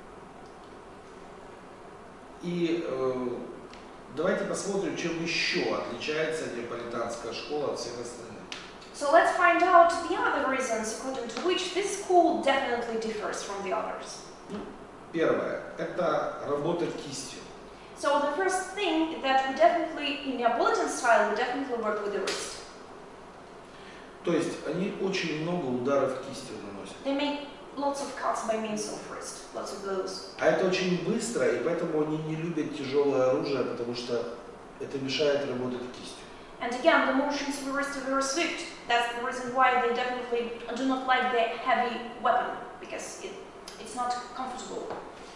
И э, давайте посмотрим, чем еще отличается неаполитанская школа от всех остальных. So let's find out the other reasons according to which this school definitely differs from the others. Ну, первое – это работа кистью. So the first thing that we definitely, in Neapolitan style, we definitely work with the wrist. То есть они очень много ударов кистью наносят. They make lots of cuts by means of wrist, lots of blows. А это очень быстро, и поэтому они не любят тяжелое оружие, потому что это мешает работать кистью. And again, the motions of the wrist are very swift. That's the reason why they definitely do not like the heavy weapon, because it, it's not comfortable.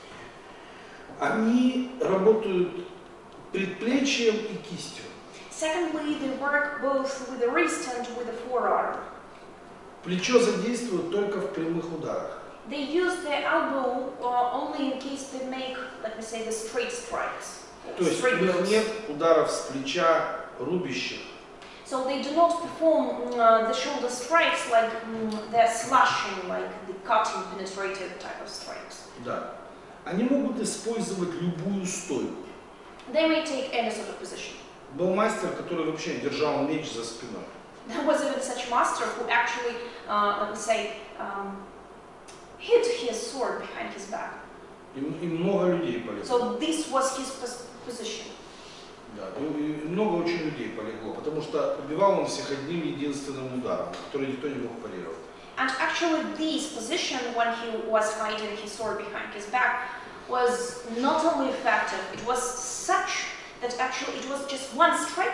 Они работают предплечьем и кистью. Secondly, they work both with the wrist and with the forearm. Плечо задействуют только в прямых ударах. They use the elbow uh, only in case they make, let me say, the straight strikes. То есть у них нет ударов с плеча рубящих. So they do not perform uh, the shoulder strikes like um, they're slashing, like the cutting, penetrative type of strikes. Да. Они могут использовать любую стойку. They may take any sort of position. Был мастер, который вообще держал меч за спиной. There was even such master who actually, uh, let me say, um, hid his sword behind his back. И, и много людей полегло. So this was his pos position. Да, и, и много очень людей полегло, потому что убивал он всех одним единственным ударом, который никто не мог парировать. And actually this position, when he was hiding his sword behind his back, was not only effective, it was such that actually it was just one strike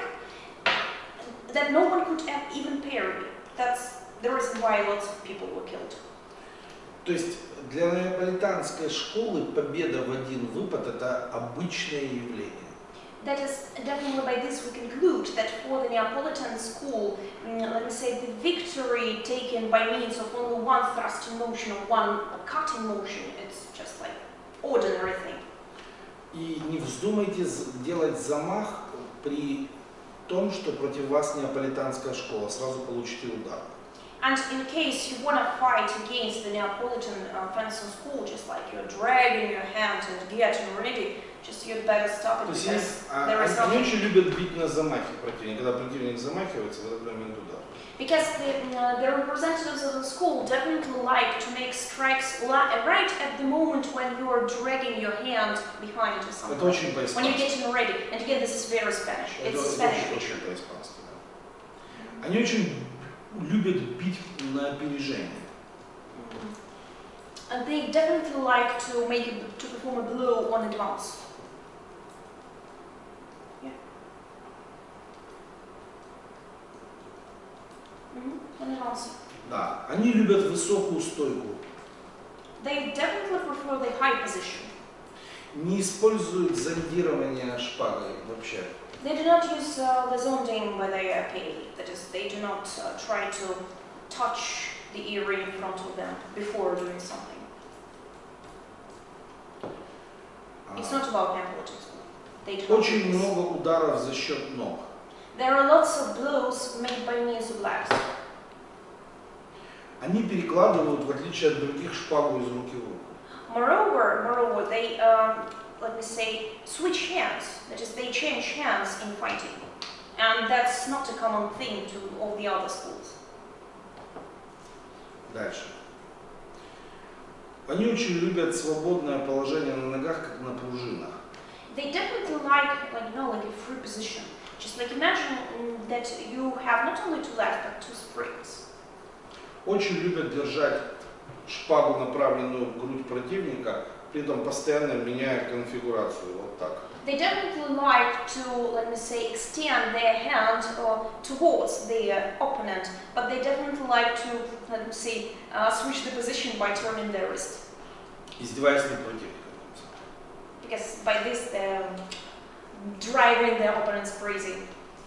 that no one could even parry. That's the reason why lots of people were killed. То есть для неаполитанской школы победа в один выпад – это обычное явление. That is, definitely by this we conclude that for the Neapolitan school, mm, let me say, the victory taken by means of only one thrusting motion or one cutting motion, it's just like ordinary thing. И не вздумайте делать замах при том, что против вас неаполитанская школа, сразу получите удар. And in case you want to fight against the Neapolitan uh, fencing school, just like you're dragging your hand and getting ready, just you'd better stop it because there is Они nothing. очень любят бить на замахе противника. Когда противник замахивается, в этот момент удар. Because the, uh, the representatives of the school definitely like to make strikes right at the moment when you are dragging your hand behind or something. Это очень When you're по-испански. getting ready. And again, this is very Spanish. Это It's Spanish очень, feature. очень по-испански. Да. Они очень любят бить на опережение. And they definitely like to make it, to perform a blow on advance. Yeah. Mm-hmm. On advance. Да. Они любят высокую стойку. They definitely prefer the high position. Не используют зондирование шпагой вообще. They do not use uh, the zonding by their pay. That is, they do not uh, try to touch the earring in front of them before doing something. It's not about politics. They do not do Очень this. много ударов за счет ног. There are lots of blows made by means of legs. Они перекладывают, в отличие от других, шпагу из руки в руку. Moreover, moreover, they, um, let me say, switch hands. That is, they change hands in fighting. And that's not a common thing to all the other schools. Дальше. Они очень любят свободное положение на ногах, как на пружинах. They definitely like, like, you know, like a free position. Just like imagine mm, that you have not only two legs, but two springs. Очень любят держать шпагу, направленную в грудь противника, при этом постоянно меняя конфигурацию. Вот так. They definitely like to, let me say, extend their hand uh, towards their opponent, but they definitely like to, let me say, uh, switch the position by turning their wrist. Издеваясь над противником. Because by this they're driving their opponents crazy.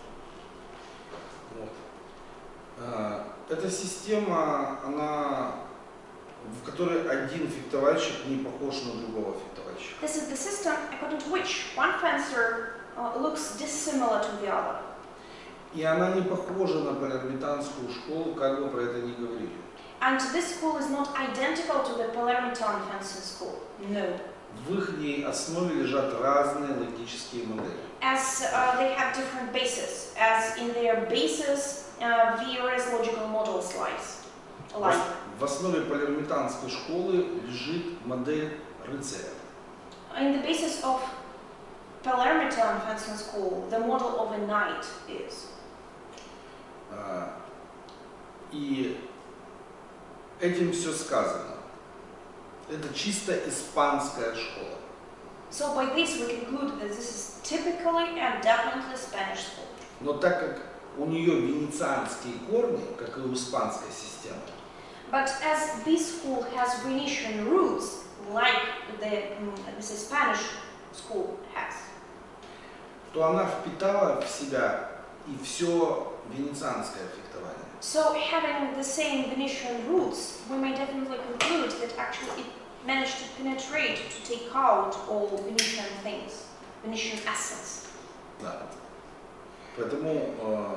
Вот. А, эта система, она, в которой один фехтовальщик не похож на другого фехтовальщика. This is the system according to which one fencer uh, looks dissimilar to the other. И она не похожа на палермитанскую школу, как бы про это ни говорили. And this school is not identical to the Palermitan fencing school. No. В их основе лежат разные логические модели. As uh, they have different bases, as in their bases, uh, various logical models lies. lie. В основе палермитанской школы лежит модель рыцаря. In the basis of Palermitan fencing school, the model of a knight is. А, и этим все сказано. Это чисто испанская школа. So by this we conclude that this is typically and definitely Spanish school. Но так как у нее венецианские корни, как и у испанской системы, But as this school has Venetian roots, like the um, this is Spanish school has, то она впитала в себя и все венецианское фехтование. so having the same Venetian roots, we may definitely conclude that actually it managed to penetrate, to take out all Venetian things, Venetian essence. Да. Поэтому э,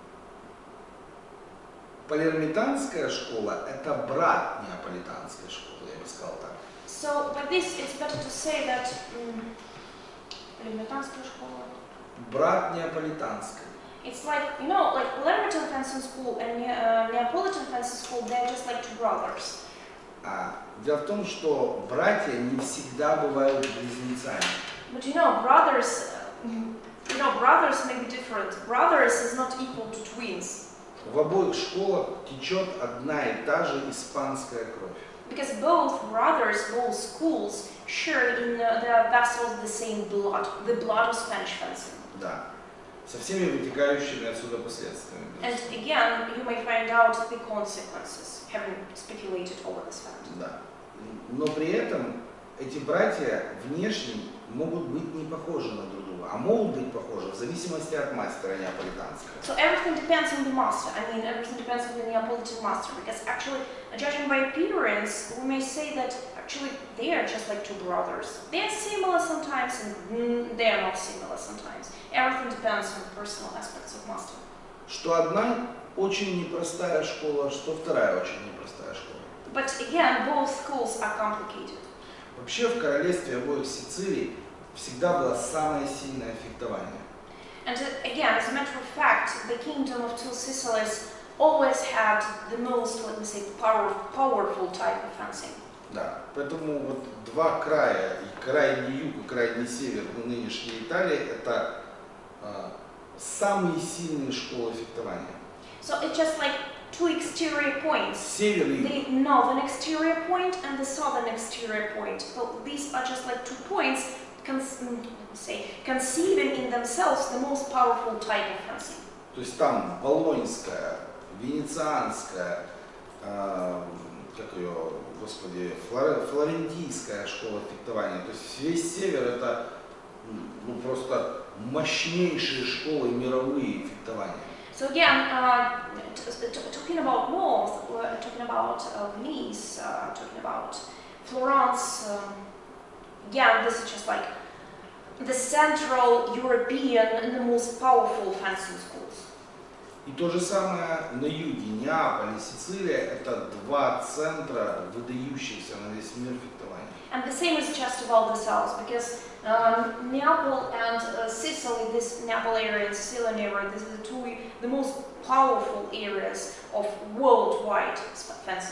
палермитанская школа – это брат неаполитанской школы, я бы сказал так. So by this it's better to say that um, Palermitanская школа. Брат неаполитанской. It's like, you know, like Palermitan fencing school and uh, Neapolitan fencing school, they're just like two brothers. А, дело в том, что братья не всегда бывают близнецами. But you know, brothers, uh, you know, brothers may be different. Brothers is not equal to twins. В обоих школах течет одна и та же испанская кровь. Because both brothers, both schools, share in uh, their vessels the same blood, the blood of Spanish fencing. Да. Со всеми вытекающими отсюда последствиями. And again, you may find out the consequences, having speculated over this fact. Да. Но при этом эти братья внешне могут быть не похожи на друг друга, а могут быть похожи в зависимости от мастера неаполитанского. So everything depends on the master. I mean, everything depends on the Neapolitan master. Because actually, judging by appearance, we may say that actually they are just like two brothers. They are similar sometimes, and mm, they are not similar sometimes. Everything depends on the personal aspects of master. Что одна очень непростая школа, что вторая очень непростая школа. But again, both schools are complicated. Вообще в королевстве обоих Сицилий всегда было самое сильное фехтование. And uh, again, as a matter of fact, the kingdom of two Sicilies always had the most, let me say, power, powerful type of fencing. Да, поэтому вот два края, и крайний юг, и крайний север нынешней Италии, это э, самые сильные школы фехтования. So it's just like two exterior points. Север и юг. The northern exterior point and the southern exterior point. So these are just like two points, cons say, conceiving in themselves the most powerful type of fencing. То есть там Болоньская, Венецианская, э, как ее, господи, Флор, Флорентийская школа фехтования. То есть весь север это ну, просто мощнейшие школы мировые фехтования. So again, uh, t t talking about north, we're talking about uh, Venice, uh, talking about Florence. Um, yeah, this is just like the Central European and the most powerful fencing schools. И то же самое на юге, Неаполь и Сицилия, это два центра, выдающихся на весь мир фехтования. And the same is just about the south, because um, Neapol and uh, Sicily, this Neapol area and Sicilian area, these are the two the most powerful areas of worldwide fencing.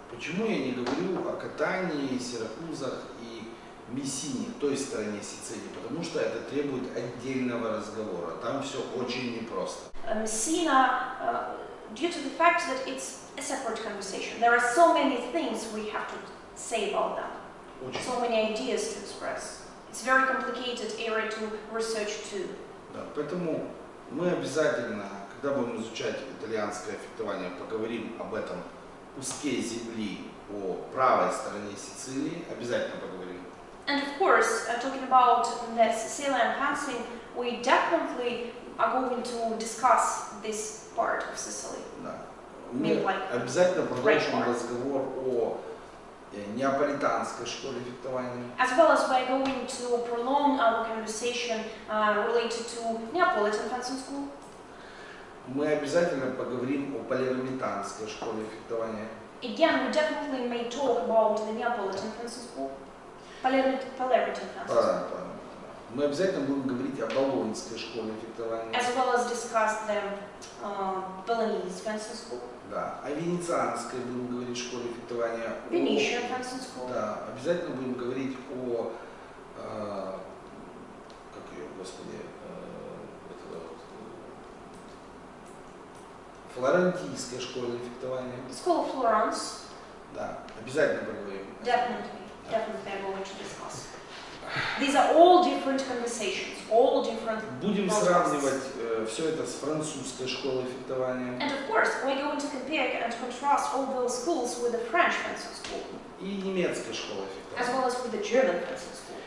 Почему я не говорю о Катании, Сиракузах и Мессине, той стороне Сицилии? Потому что это требует отдельного разговора. Там все очень непросто. Messina, uh, due to the fact that it's a separate conversation, there are so many things we have to say about them, Очень. so many ideas to express. It's a very complicated area to research too. Да, поэтому мы обязательно, когда будем изучать итальянское фехтование, поговорим об этом куске земли по правой стороне Сицилии, обязательно поговорим. And of course, uh, talking about the Sicilian fencing, we definitely are going to discuss this part of Sicily. Да. Мы Mean like обязательно продолжим Great War. разговор о э, неаполитанской школе фехтования. As well as we're going to prolong our conversation uh, related to Neapolitan fencing school. Мы обязательно поговорим о палермитанской школе фехтования. Again, we definitely may talk about the Neapolitan fencing school, Palermit Paleritan fencing school, Правильно, правильно. Мы обязательно будем говорить о болоньской школе фехтования. as well as discuss the uh, Bolognese fencing school, Да. О венецианской будем говорить школе фехтования. О- Venetian fencing school, Да. Обязательно будем говорить о, э, как ее, господи, э, это вот, э, флорентийской школе фехтования. School of Florence. Да. Обязательно поговорим. Definitely, definitely I'm going to discuss. These are all different conversations, all different. Будем processes. сравнивать э, все это с французской школой фехтования And of course, we're going to compare and contrast all those schools with the French fencing school, и немецкой школой as фехтования. well as with the German fencing school.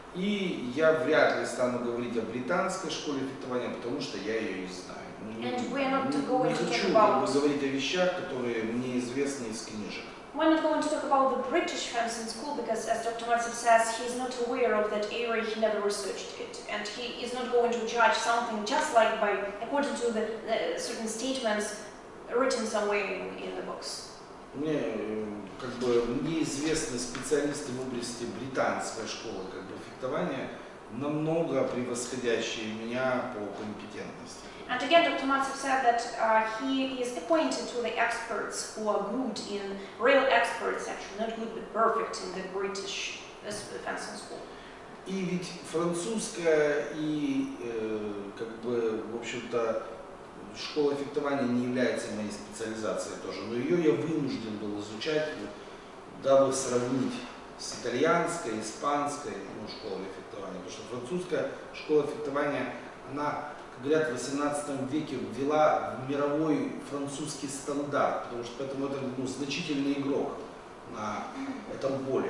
И я вряд ли стану говорить о британской школе фехтования, потому что я ее не знаю. Не, And we are not не- going не to хочу talk как бы about- говорить о вещах, которые мне известны из книжек. We're not going to talk about the British fencing school because, as Doctor Matsev says, he's not aware of that area, he never researched it. And he is not going to judge something just like by, according to the, the certain statements written somewhere in, in the books. Мне, э, как бы, мне известны специалисты в области британской школы как бы, фехтования, намного превосходящие меня по компетентности. And again, Doctor Matsev said that uh, he is acquainted to the experts who are good in, real experts actually, not good but perfect in the British uh, fencing school. И ведь французская и, э, как бы, в общем-то, школа фехтования не является моей специализацией тоже, но ее я вынужден был изучать, дабы сравнить с итальянской, испанской ну, школой фехтования. Потому что французская школа фехтования, она, как говорят, в восемнадцатом веке ввела в мировой французский стандарт, потому что поэтому это ну, значительный игрок на этом поле.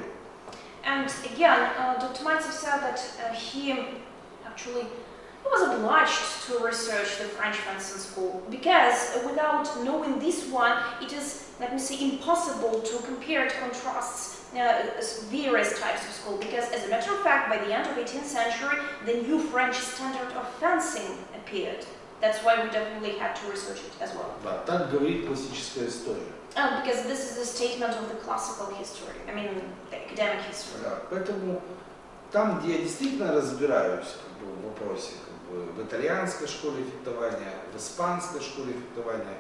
And again, uh, Doctor Matsev said that uh, he actually was obliged to research the French fencing school because without knowing this one, it is, let me say, impossible to compare and contrast uh, various types of school. Because as a matter of fact, by the end of eighteenth century, the new French standard of fencing appeared. That's why we definitely had to research it as well. Да, так говорит классическая история. Uh, because this is a statement of the classical history, I mean the academic history. Да, поэтому там, где я действительно разбираюсь как бы, в вопросе, как бы, в итальянской школе фехтования, в испанской школе фехтования,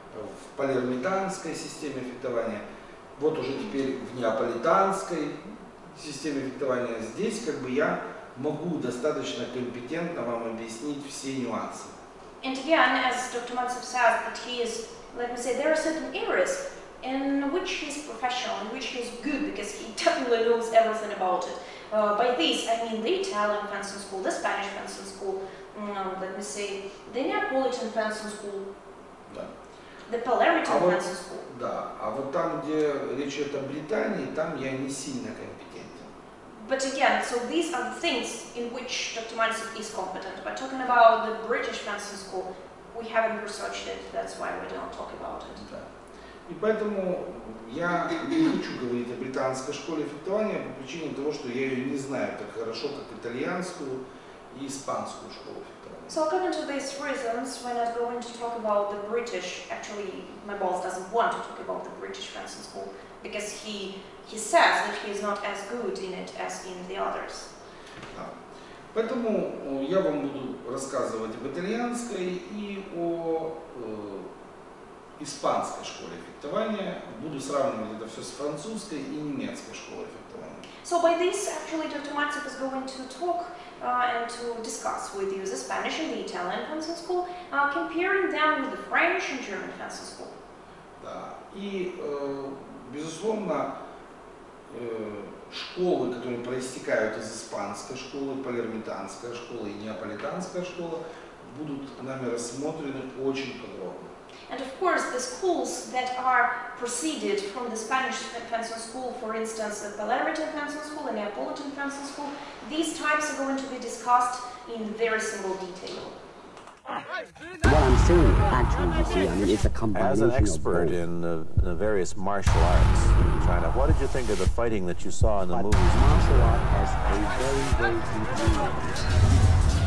в палермитанской системе фехтования, вот уже теперь в неаполитанской системе фехтования, здесь как бы я могу достаточно компетентно вам объяснить все нюансы. And again, as Doctor Matsev says, that he is, let me say, there are certain areas in which he is professional, in which he is good, because he definitely knows everything about it. Uh, by this, I mean the Italian fencing school, the Spanish fencing school, um, let me say, the Neapolitan fencing school, Да. the Paleritan А вот- fencing school. Да, а вот там, где речь идет о Британии, там я не сильно компетентен. But again, so these are the things in which Doctor Matsev is competent. But talking about the British fencing school, we haven't researched it, that's why we don't talk about it. Да. И поэтому я не хочу говорить о британской школе фехтования по причине того, что я ее не знаю так хорошо, как итальянскую и испанскую школу фехтования. So according to these reasons, we're not going to talk about the British. Actually, my boss doesn't want to talk about the British fencing school because he he says that he is not as good in it as in the others. Да. Поэтому э, я вам буду рассказывать об итальянской и о э, испанской школе фехтования. Буду сравнивать это все с французской и немецкой школой фехтования. So by this, actually, Doctor Matsik is going to talk uh, and to discuss with you the Spanish and the Italian fencing school, uh, comparing them with the French and German fencing school. Да. И, э, безусловно, э, школы, которые проистекают из испанской школы, палермитанская школа и неаполитанская школа, будут нами рассмотрены очень подробно. And of course, the schools that are proceeded from the Spanish fencing school, for instance, the Paleritan fencing school and Neapolitan fencing school, these types are going to be discussed in very single detail. What I'm saying, actually, you see, I mean, it's a combination As an expert of both. in the, the various martial arts in China, what did you think of the fighting that you saw in the But movies? martial art has a very, very deep meaning.